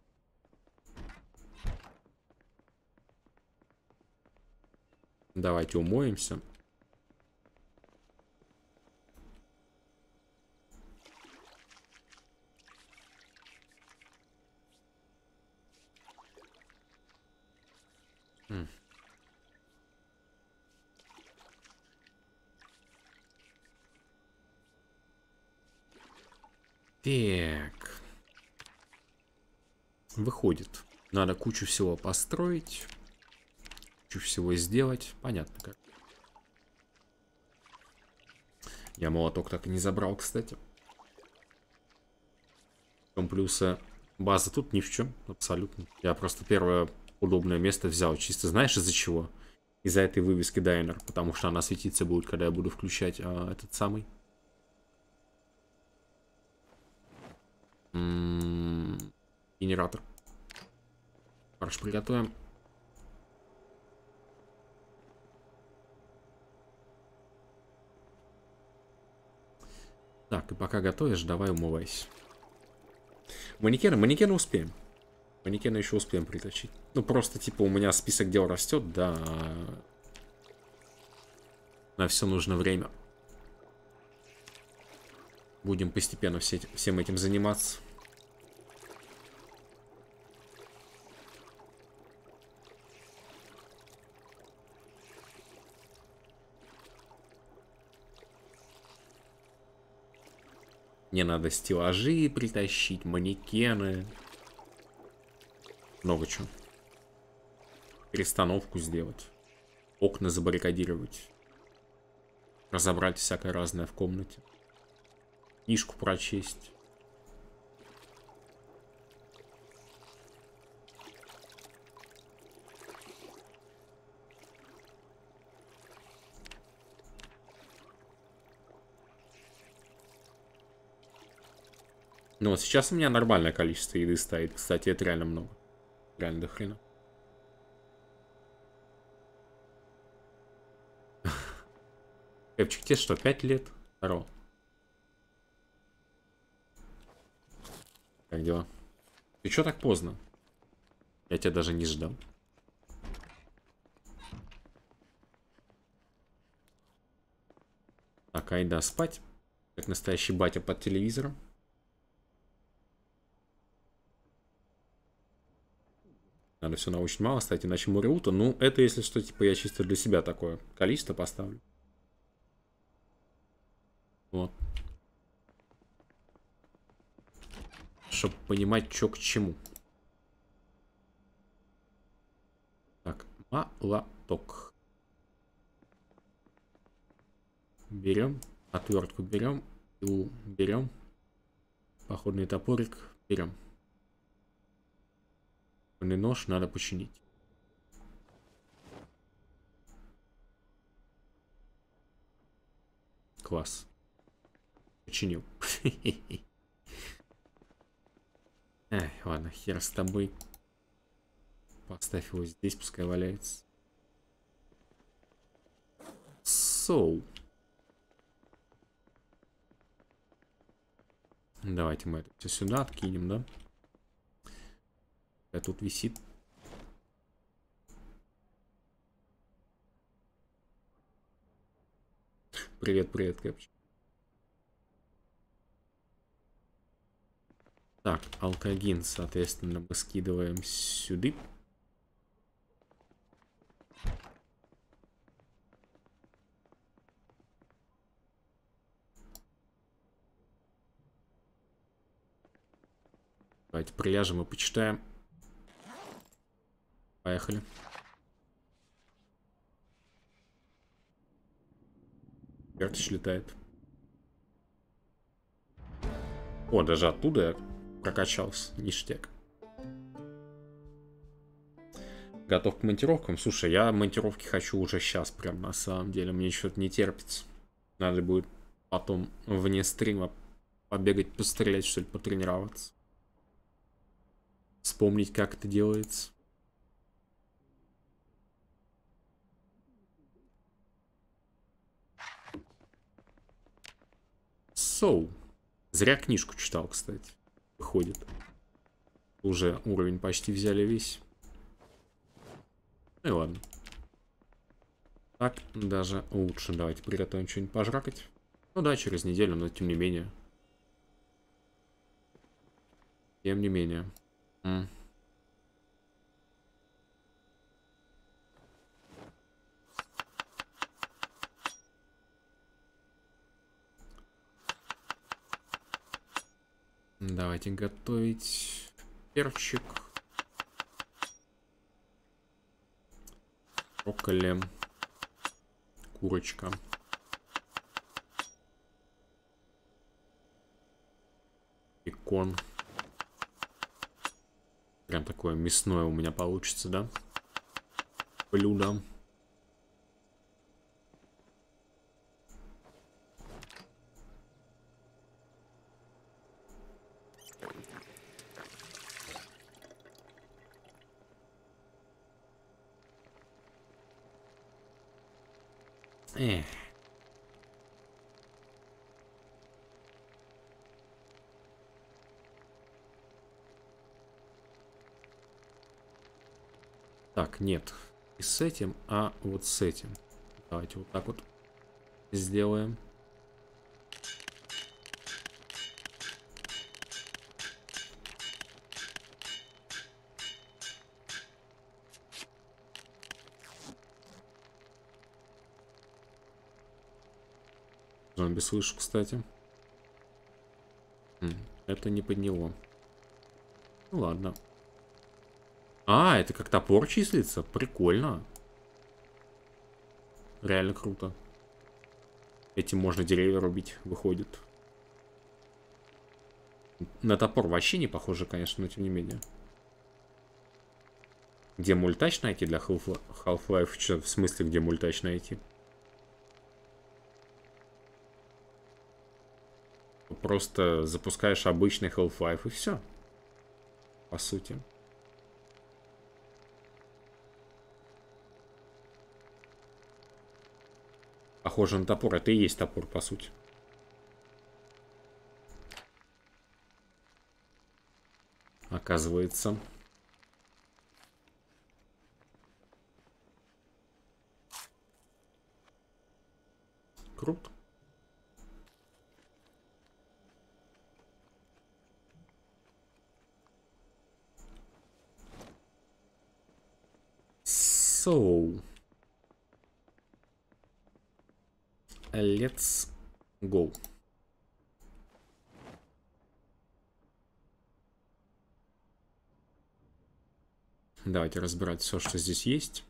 Давайте умоемся. М. Так. Выходит. Надо кучу всего построить. Кучу всего сделать. Понятно как. Я молоток так и не забрал, кстати. В чем плюсы? База тут ни в чем. Абсолютно. Я просто первое удобное место взял. Чисто знаешь из-за чего? Из-за этой вывески Дайнер. Потому что она светиться будет, когда я буду включать а, этот самый. М-м-м, генератор. Хорошо, приготовим. Так, и пока готовишь, давай умывайся. Манекены, манекены успеем. Манекены еще успеем притащить. Ну, просто, типа, у меня список дел растет, да. На все нужно время. Будем постепенно все, всем этим заниматься. Мне надо стеллажи притащить, манекены. Много чего. Перестановку сделать. Окна забаррикадировать. Разобрать всякое разное в комнате. Книжку прочесть. Ну вот сейчас у меня нормальное количество еды стоит. Кстати, это реально много. Реально до хрена. Эпчик, тебе что, пять лет? Здорово. Как дела? Ты чё так поздно? Я тебя даже не ждал. Так, айда спать. Как настоящий батя под телевизором. Надо все на очень мало ставить, иначе Муриута. Ну, это если что, типа, я чисто для себя такое количество поставлю. Вот. Чтобы понимать, что к чему. Так, молоток. Берем. Отвертку берем. Пилу берем. Походный топорик берем. Нож надо починить. Класс. Починил. Эх, ладно, хер с тобой. Поставь его здесь, пускай валяется. So. Давайте мы это все сюда откинем, да? А тут висит. Привет, привет, Кэпч. Так, алкоген, соответственно, мы скидываем сюда. Давайте приляжем и почитаем. Поехали. Картич летает. О, даже оттуда я прокачался. Ништяк. Готов к монтировкам. Слушай, я монтировки хочу уже сейчас, прям на самом деле. Мне что-то не терпится. Надо будет потом вне стрима побегать, пострелять, что ли, потренироваться. Вспомнить, как это делается. So. Зря книжку читал, кстати. Выходит. Уже уровень почти взяли весь. Ну и ладно. Так, даже лучше. Давайте приготовим что-нибудь пожракать. Ну да, через неделю, но тем не менее. Тем не менее. М. Давайте готовить перчик. Брокколи. Курочка. Бекон. Прям такое мясное у меня получится, да? Блюдо. Эх. Так, нет. Не с этим, а вот с этим. Давайте вот так вот сделаем. Зомби слышу, кстати. Это не под него. Ну ладно. А, это как топор числится? Прикольно. Реально круто. Этим можно деревья рубить, выходит. На топор вообще не похоже, конечно, но тем не менее. Где мультач найти для Half-Life? В смысле, где мультач найти? Просто запускаешь обычный Half-Life и все. По сути. Похоже на топор. Это и есть топор, по сути. Оказывается. Круто. So. Let's go. Давайте разбирать все, что здесь есть.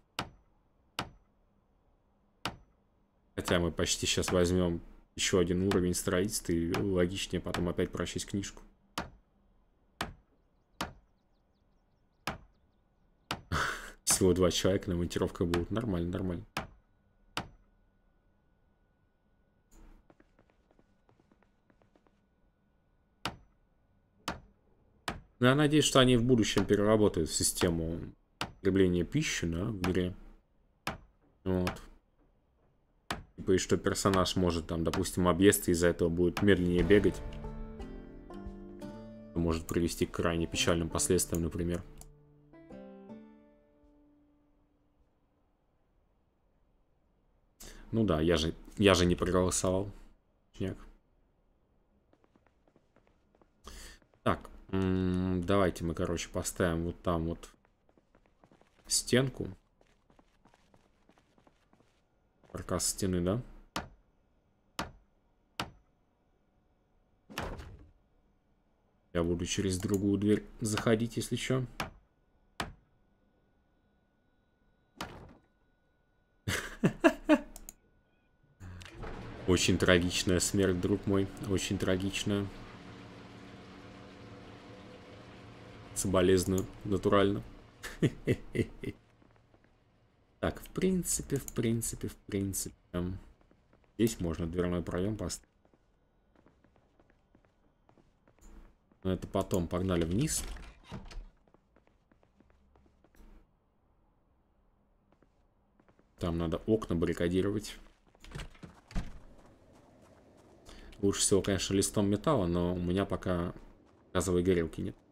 Хотя мы почти сейчас возьмем еще один уровень строительства, и логичнее потом опять прочесть книжку. Всего два человека на монтировках будут. Нормально, нормально. Я надеюсь, что они в будущем переработают систему потребления пищи, да, в игре. Вот. Типа, и что персонаж может там, допустим, объесться, из-за этого будет медленнее бегать. Может привести к крайне печальным последствиям, например. Ну да, я же, я же не проголосовал. Так. Давайте мы, короче, поставим вот там вот стенку. Каркас стены, да? Я буду через другую дверь заходить, если что. Очень трагичная смерть, друг мой. Очень трагичная. Соболезную, натурально. Так, в принципе, в принципе, в принципе. Здесь можно дверной проем поставить. Но это потом. Погнали вниз. Там надо окна баррикадировать. Лучше всего, конечно, листом металла, но у меня пока газовой горелки нет.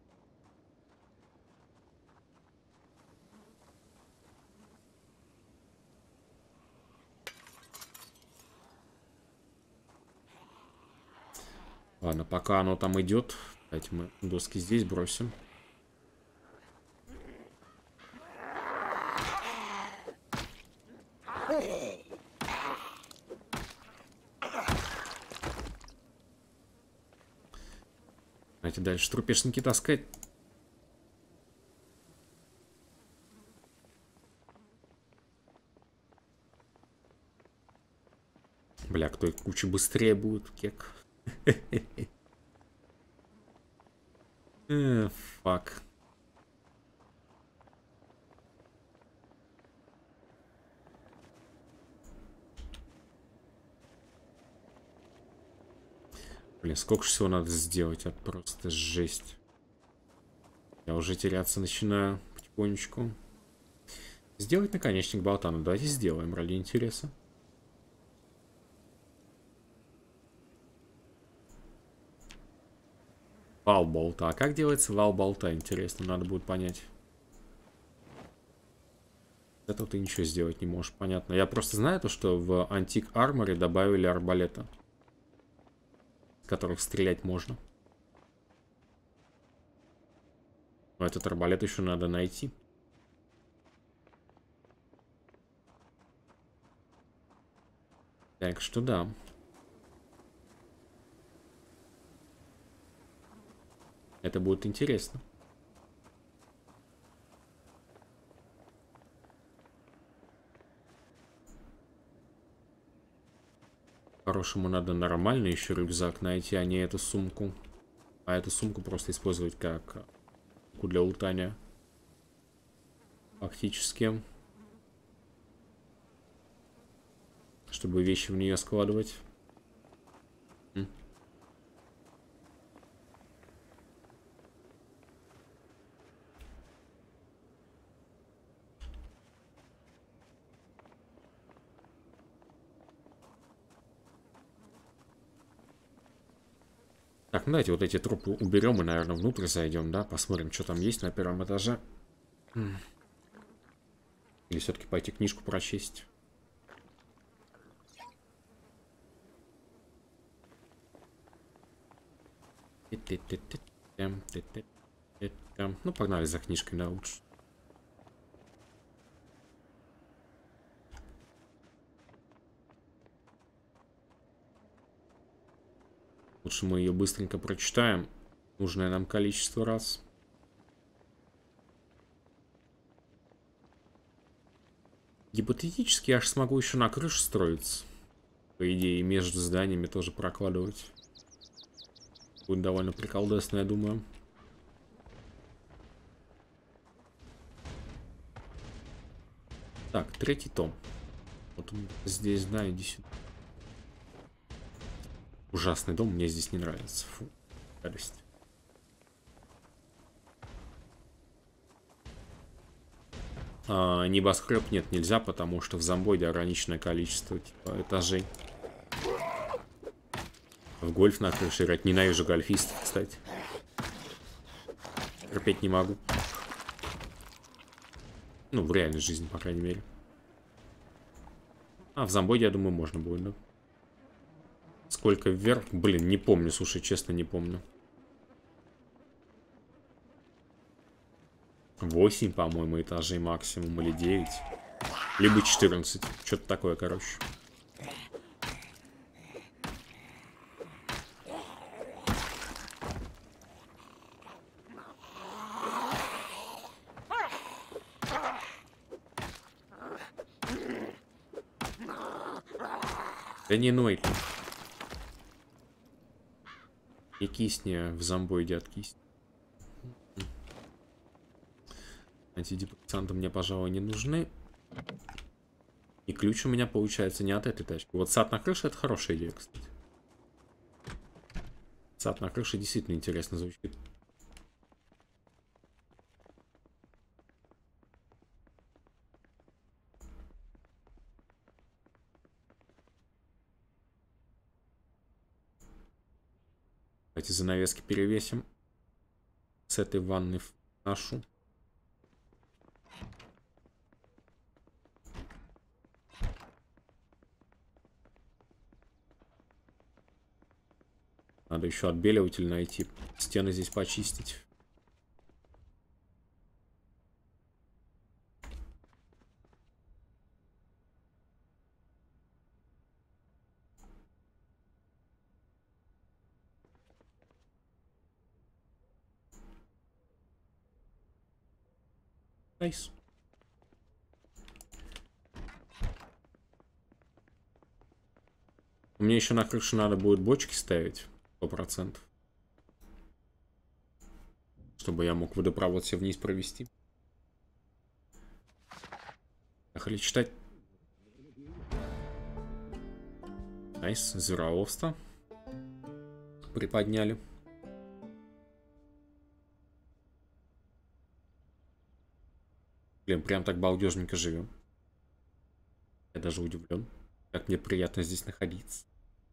Ладно, пока оно там идет, давайте мы доски здесь бросим. Давайте дальше трупешники таскать. Бля, кто куча быстрее будет, кек. Э, фак. Блин, сколько всего надо сделать, это просто жесть. Я уже теряться начинаю потихонечку. Сделать наконечник болтана. Давайте сделаем ради интереса. Вал болта. А как делается вал болта? Интересно, надо будет понять. Это ты ничего сделать не можешь, понятно. Я просто знаю то, что в Антик Арморе добавили арбалета, с которых стрелять можно. Но этот арбалет еще надо найти. Так что да. Это будет интересно. По-хорошему надо нормальный еще рюкзак найти, а не эту сумку. А эту сумку просто использовать как для лутания. Фактически. Чтобы вещи в нее складывать. М. Так, ну давайте вот эти трупы уберем и, наверное, внутрь зайдем, да? Посмотрим, что там есть на первом этаже. Или все-таки пойти книжку прочесть. Ну, погнали за книжкой, да, лучше. Лучше мы ее быстренько прочитаем. Нужное нам количество раз. Гипотетически я аж смогу еще на крыше строиться. По идее, между зданиями тоже прокладывать. Будет довольно приколдесно, я думаю. Так, третий том. Вот он здесь, да, иди сюда. Ужасный дом, мне здесь не нравится. Фу, гадость. А, небоскреб нет, нельзя, потому что в зомбоиде ограниченное количество типа, этажей. В гольф на крыше играть. Ненавижу гольфистов, кстати. Терпеть не могу. Ну, в реальной жизни, по крайней мере. А, в зомбоиде, я думаю, можно будет, да? Сколько вверх? Блин, не помню, слушай, честно, не помню. восемь, по-моему, этажей максимум, или девять. Либо четырнадцать. Что-то такое, короче. Да не ной. И кисни в зомбоиде от кисни. Антидепрессанты мне, пожалуй, не нужны. И ключ у меня получается не от этой тачки. Вот сад на крыше — это хорошая идея, кстати. Сад на крыше действительно интересно звучит. Давайте занавески перевесим. С этой ванны в нашу. Надо еще отбеливатель найти. Стены здесь почистить. Найс. Мне еще на крышу надо будет бочки ставить. Сто процентов. Чтобы я мог водопровод все вниз провести. Поехали читать. Найс. Звероловство. Приподняли. Блин, прям так балдежненько живем. Я даже удивлен. Как мне приятно здесь находиться.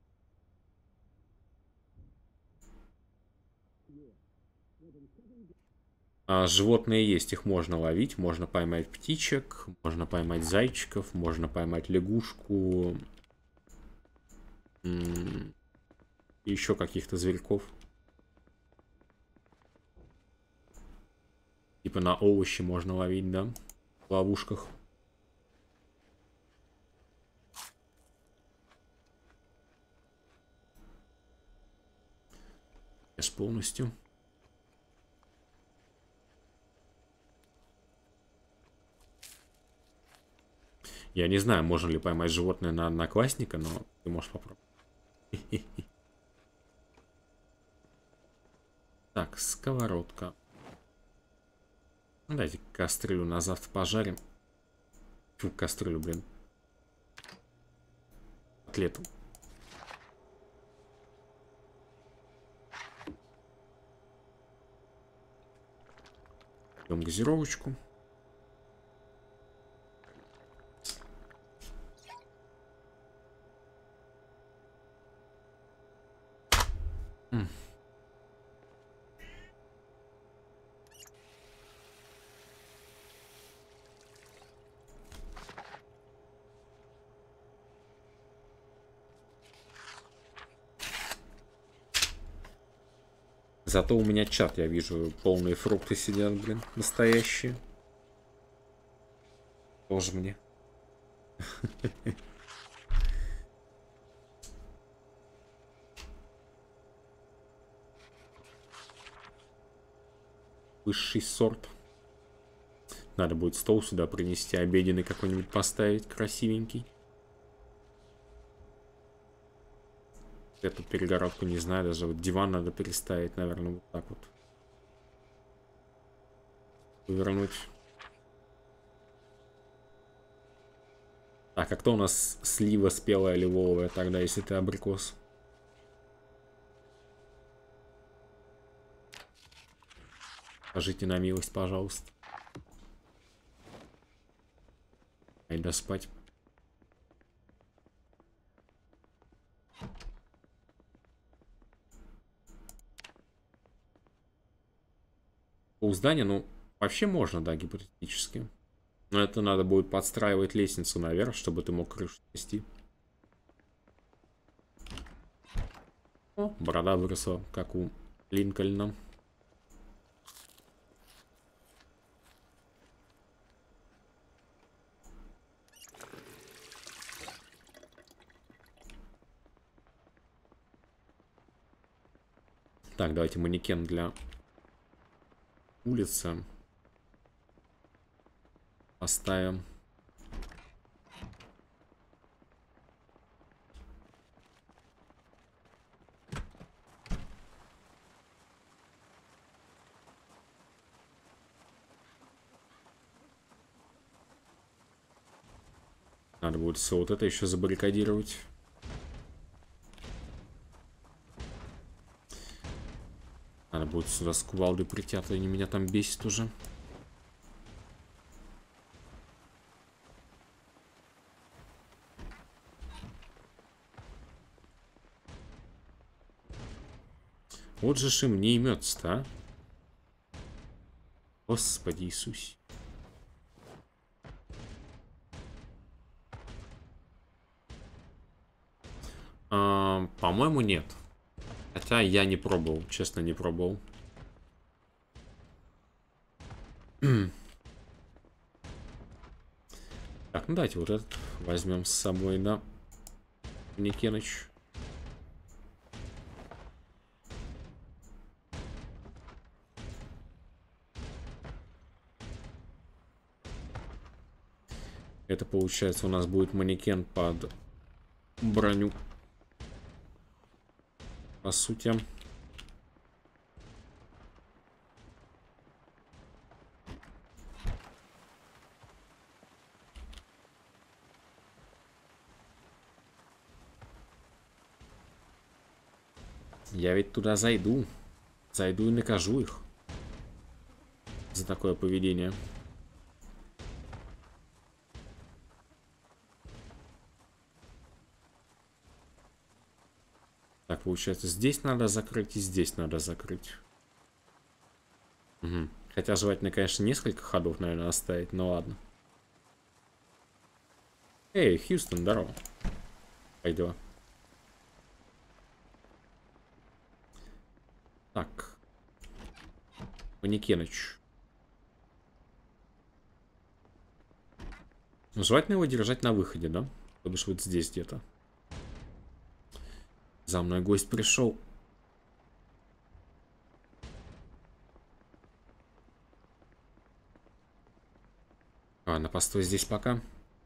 А, животные есть, их можно ловить. Можно поймать птичек, можно поймать зайчиков, можно поймать лягушку. И еще каких-то зверьков. Типа на овощи можно ловить, да? В ловушках. Без полностью. Я не знаю, можно ли поймать животное на одноклассника, но ты можешь попробовать. Так, сковородка. Давайте кастрюлю на завтра пожарим. Фу, кастрюлю, блин. Котлету. Пьем газировочку. М. Зато у меня чат, я вижу, полные фрукты сидят, блин, настоящие. Тоже мне. Высший сорт. Надо будет стол сюда принести, обеденный какой-нибудь поставить, красивенький. Эту перегородку не знаю, даже вот диван надо переставить, наверное, вот так вот. Повернуть. Так, а кто у нас слива спелая лиловая тогда, если ты абрикос? Скажите на милость, пожалуйста. Айда спать. По зданию, ну, вообще можно, да, гипотетически. Но это надо будет подстраивать лестницу наверх, чтобы ты мог крышу снести. О, борода выросла, как у Линкольна. Так, давайте манекен для улицы поставим. Надо будет все вот это еще забаррикадировать. Надо будет сюда с кувалдой прийти, а то они меня там бесит уже. Вот же ж им не имется-то, а? Господи Иисусе. А, по-моему, нет. Хотя я не пробовал, честно, не пробовал. Так, ну давайте вот этот возьмем с собой, да, Никеныч. Это получается у нас будет манекен под броню. По сути. Я ведь туда зайду. Зайду и накажу их за такое поведение. Так, получается, здесь надо закрыть и здесь надо закрыть. Угу. Хотя желательно, конечно, несколько ходов, наверное, оставить, но ладно. Эй, Хьюстон, здорово. Как дела? Так. Манекеныч. Желательно его держать на выходе, да? То бишь вот здесь где-то. За мной гость пришел. Ладно, постой здесь пока.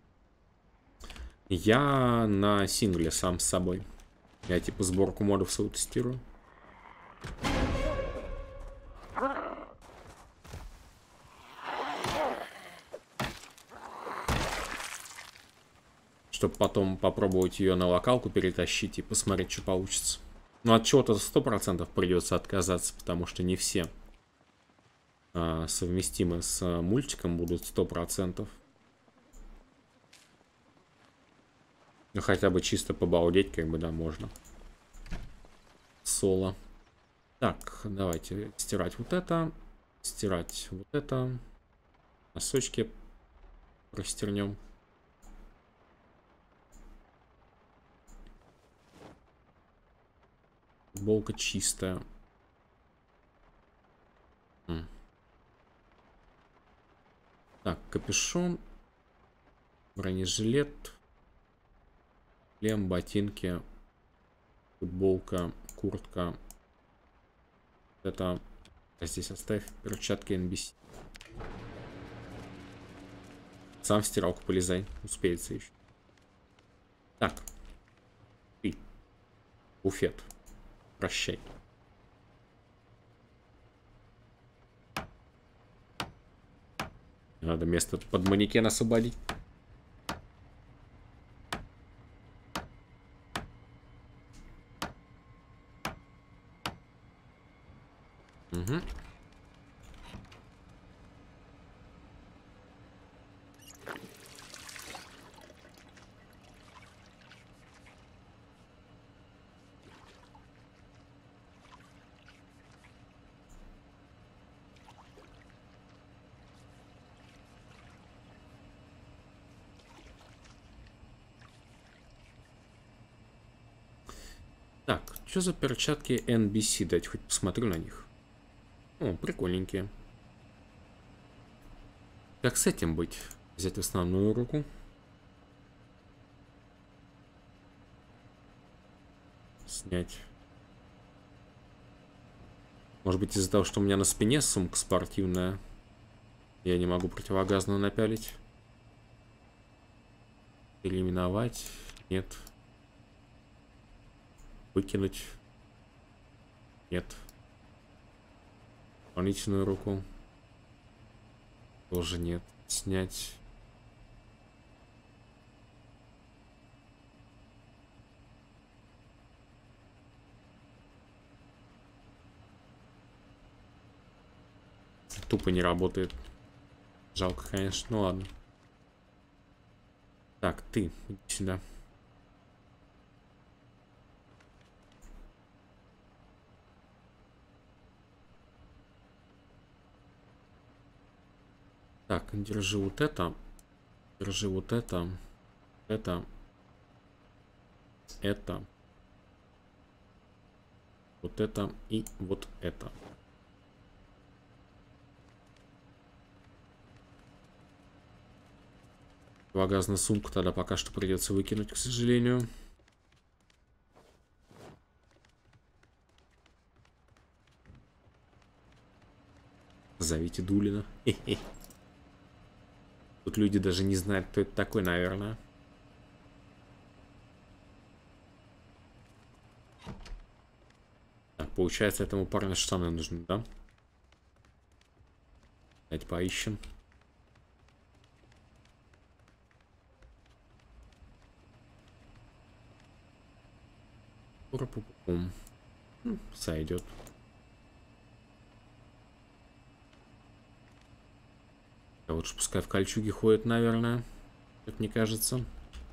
Я на сингле сам с собой. Я типа сборку модов свою тестирую. Чтобы потом попробовать ее на локалку перетащить и посмотреть, что получится. Но от чего-то сто процентов придется отказаться, потому что не все а, совместимы с а, мультиком будут сто процентов. Ну хотя бы чисто побалдеть, как бы, да, можно. Соло. Так, давайте стирать вот это. Стирать вот это. Носочки простернем. Футболка чистая. М. Так, капюшон. Бронежилет. Шлем, ботинки. Футболка, куртка. Это... А здесь оставь перчатки эн би си. Сам в стиралку полезай. Успеется еще. Так. Ты. Буфет. Прощай. Надо место под манекен освободить. Угу. Так, что за перчатки эн би си? Дайте хоть посмотрю на них. О, прикольненькие. Как с этим быть? Взять основную руку. Снять. Может быть, из-за того, что у меня на спине сумка спортивная, я не могу противогазную напялить. Переименовать. Нет. Выкинуть. Нет. Дополнительную руку. Тоже нет. Снять. Тупо не работает. Жалко, конечно. Ну ладно. Так, ты, иди сюда. Так, держи вот это. Держи вот это. Это. Это. Вот это и вот это. Противогазную сумку тогда пока что придется выкинуть, к сожалению. Зовите Дулина. Тут тут люди даже не знают, кто это такой, наверное. Так, получается, этому парню штаны нужны, да? Давайте поищем. Пум. Сойдет. А лучше пускай в кольчуге ходит, наверное. Как мне кажется.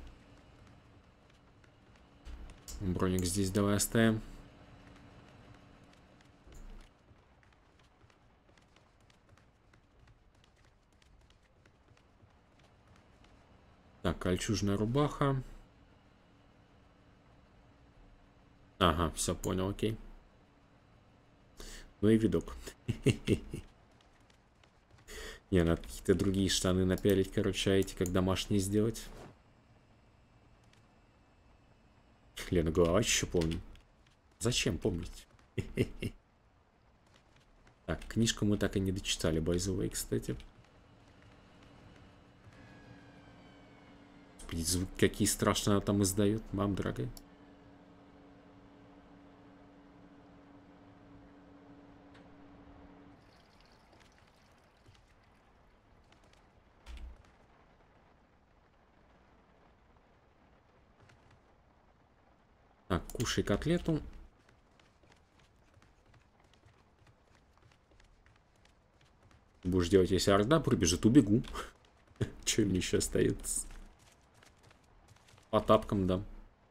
Броник здесь давай оставим. Так, кольчужная рубаха. Ага, все понял, окей. Ну и видок. Не, надо какие-то другие штаны напялить, короче, а эти как домашние сделать. Лена, голова еще помню. Зачем помнить? Так, книжку мы так и не дочитали, by the way, кстати. Звуки какие страшные она там издает, мам дорогая. Так, кушай котлету. Будешь делать, если орда прибежит, убегу. Че мне еще остается? По тапкам, да.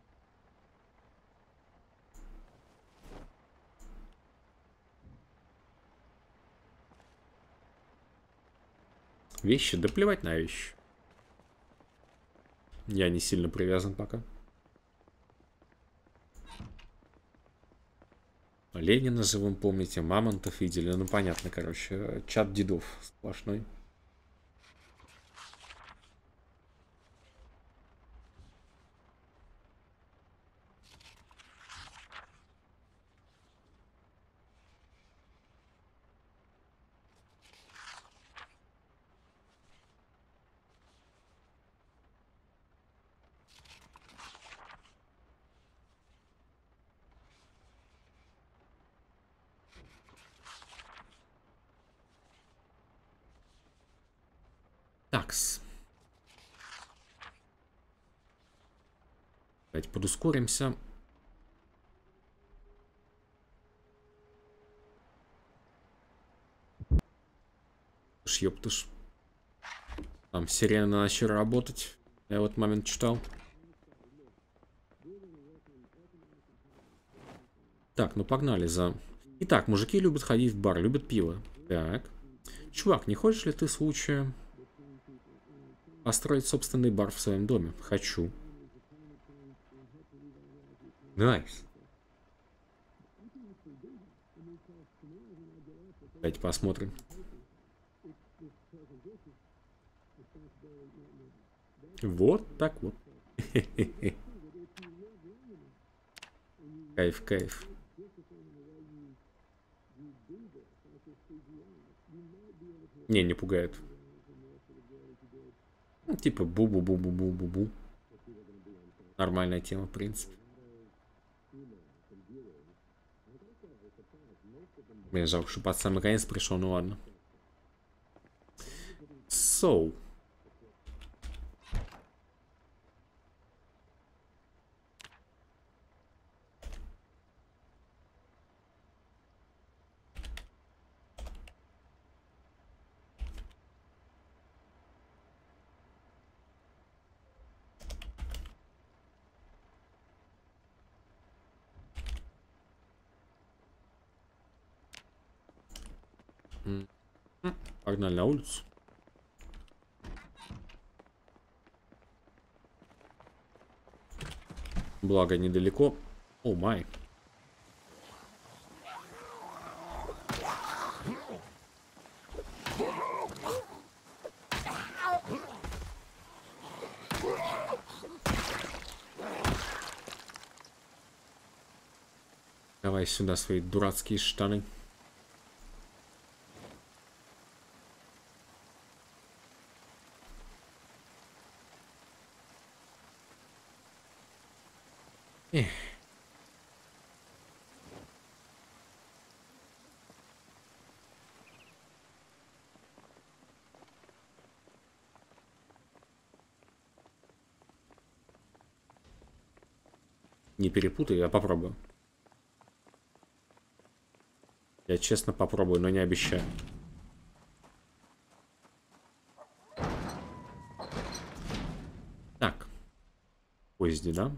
Вещи? Да плевать на вещи. Я не сильно привязан пока. Ленина же вы помните, мамонтов видели. Ну понятно, короче, чат дедов сплошной. Такс. Давайте подускоримся. Ёптыш. Там сирена начала работать. Я в этот момент читал. Так, ну погнали за... Итак, мужики любят ходить в бар, любят пиво. Так. Чувак, не хочешь ли ты случая построить собственный бар в своем доме? Хочу. Найс. Давайте посмотрим. Вот так вот. Кайф, кайф. Не, не пугает. Ну, типа бу-бу-бу-бу-бу-бу-бу. Нормальная тема, в принципе. Мне жалко, что под самый конец пришел, ну ладно. So. Погнали на улицу. Благо недалеко. О май. Давай сюда свои дурацкие штаны. Эх. Не перепутай, я попробую. Я честно попробую, но не обещаю. Так. В поезде, да?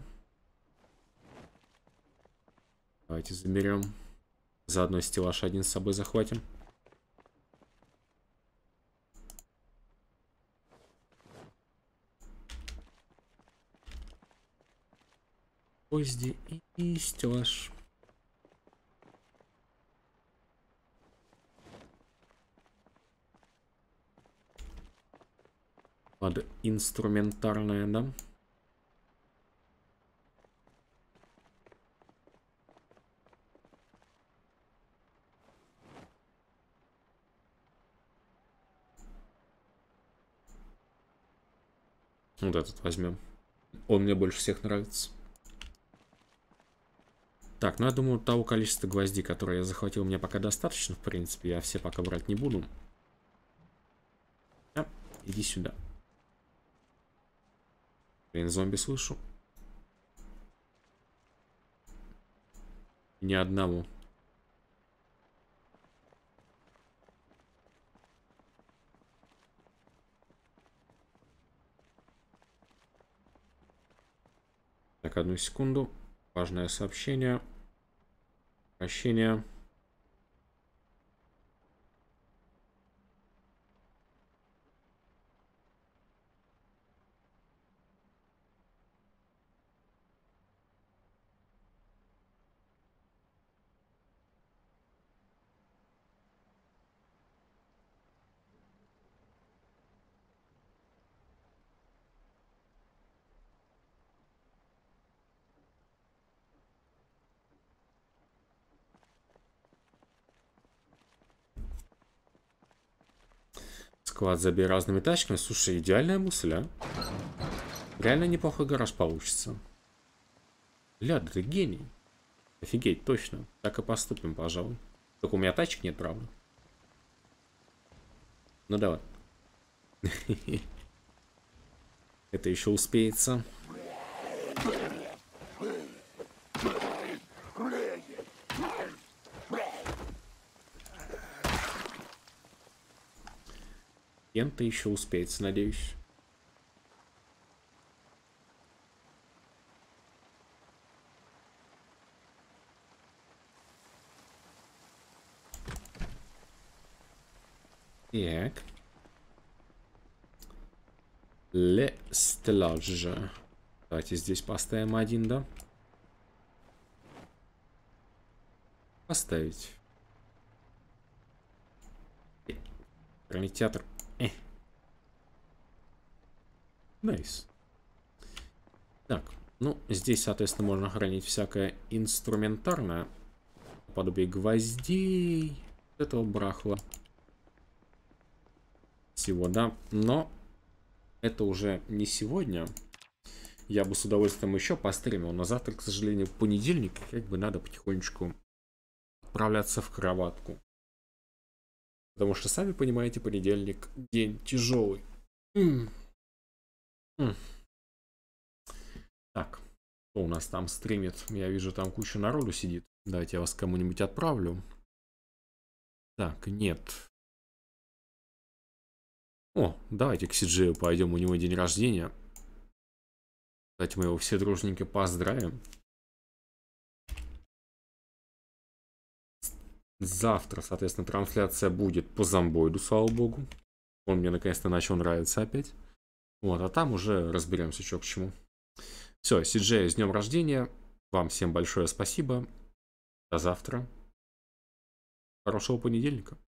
Давайте заберем. Заодно стеллаж один с собой захватим. В поезде и, и стеллаж. Под инструментарное, да? Вот этот возьмем. Он мне больше всех нравится. Так, ну я думаю, того количества гвоздей, которые я захватил, мне пока достаточно. В принципе, я все пока брать не буду. А, иди сюда. Блин, зомби слышу. Ни одного. Так, одну секунду. Важное сообщение. Прощение. Склад забей разными тачками. Слушай, идеальная мысль, а? Реально неплохой гараж получится. Бля, да ты гений. Офигеть, точно. Так и поступим, пожалуй. Только у меня тачек нет, правда. Ну давай. Это еще успеется. Кем-то еще успеется, надеюсь. Так. Le Stellage. Давайте здесь поставим один, да? Поставить. Кинотеатр. Э. Найс. Так, ну, здесь, соответственно, можно хранить всякое инструментарное. Подобие гвоздей. Этого брахла. Всего, да. Но это уже не сегодня. Я бы с удовольствием еще постримил. Но завтра, к сожалению, понедельник. Как бы надо потихонечку отправляться в кроватку. Потому что, сами понимаете, понедельник день тяжелый. М -м. Так, кто у нас там стримит? Я вижу, там куча народу сидит. Давайте я вас кому-нибудь отправлю. Так, нет. О, давайте к Сиджею пойдем, у него день рождения. Давайте мы его все дружненько поздравим. Завтра, соответственно, трансляция будет по зомбоиду, слава богу. Он мне наконец-то начал нравиться опять. Вот, а там уже разберемся, что к чему. Все, Сиджей, с днем рождения. Вам всем большое спасибо. До завтра. Хорошего понедельника.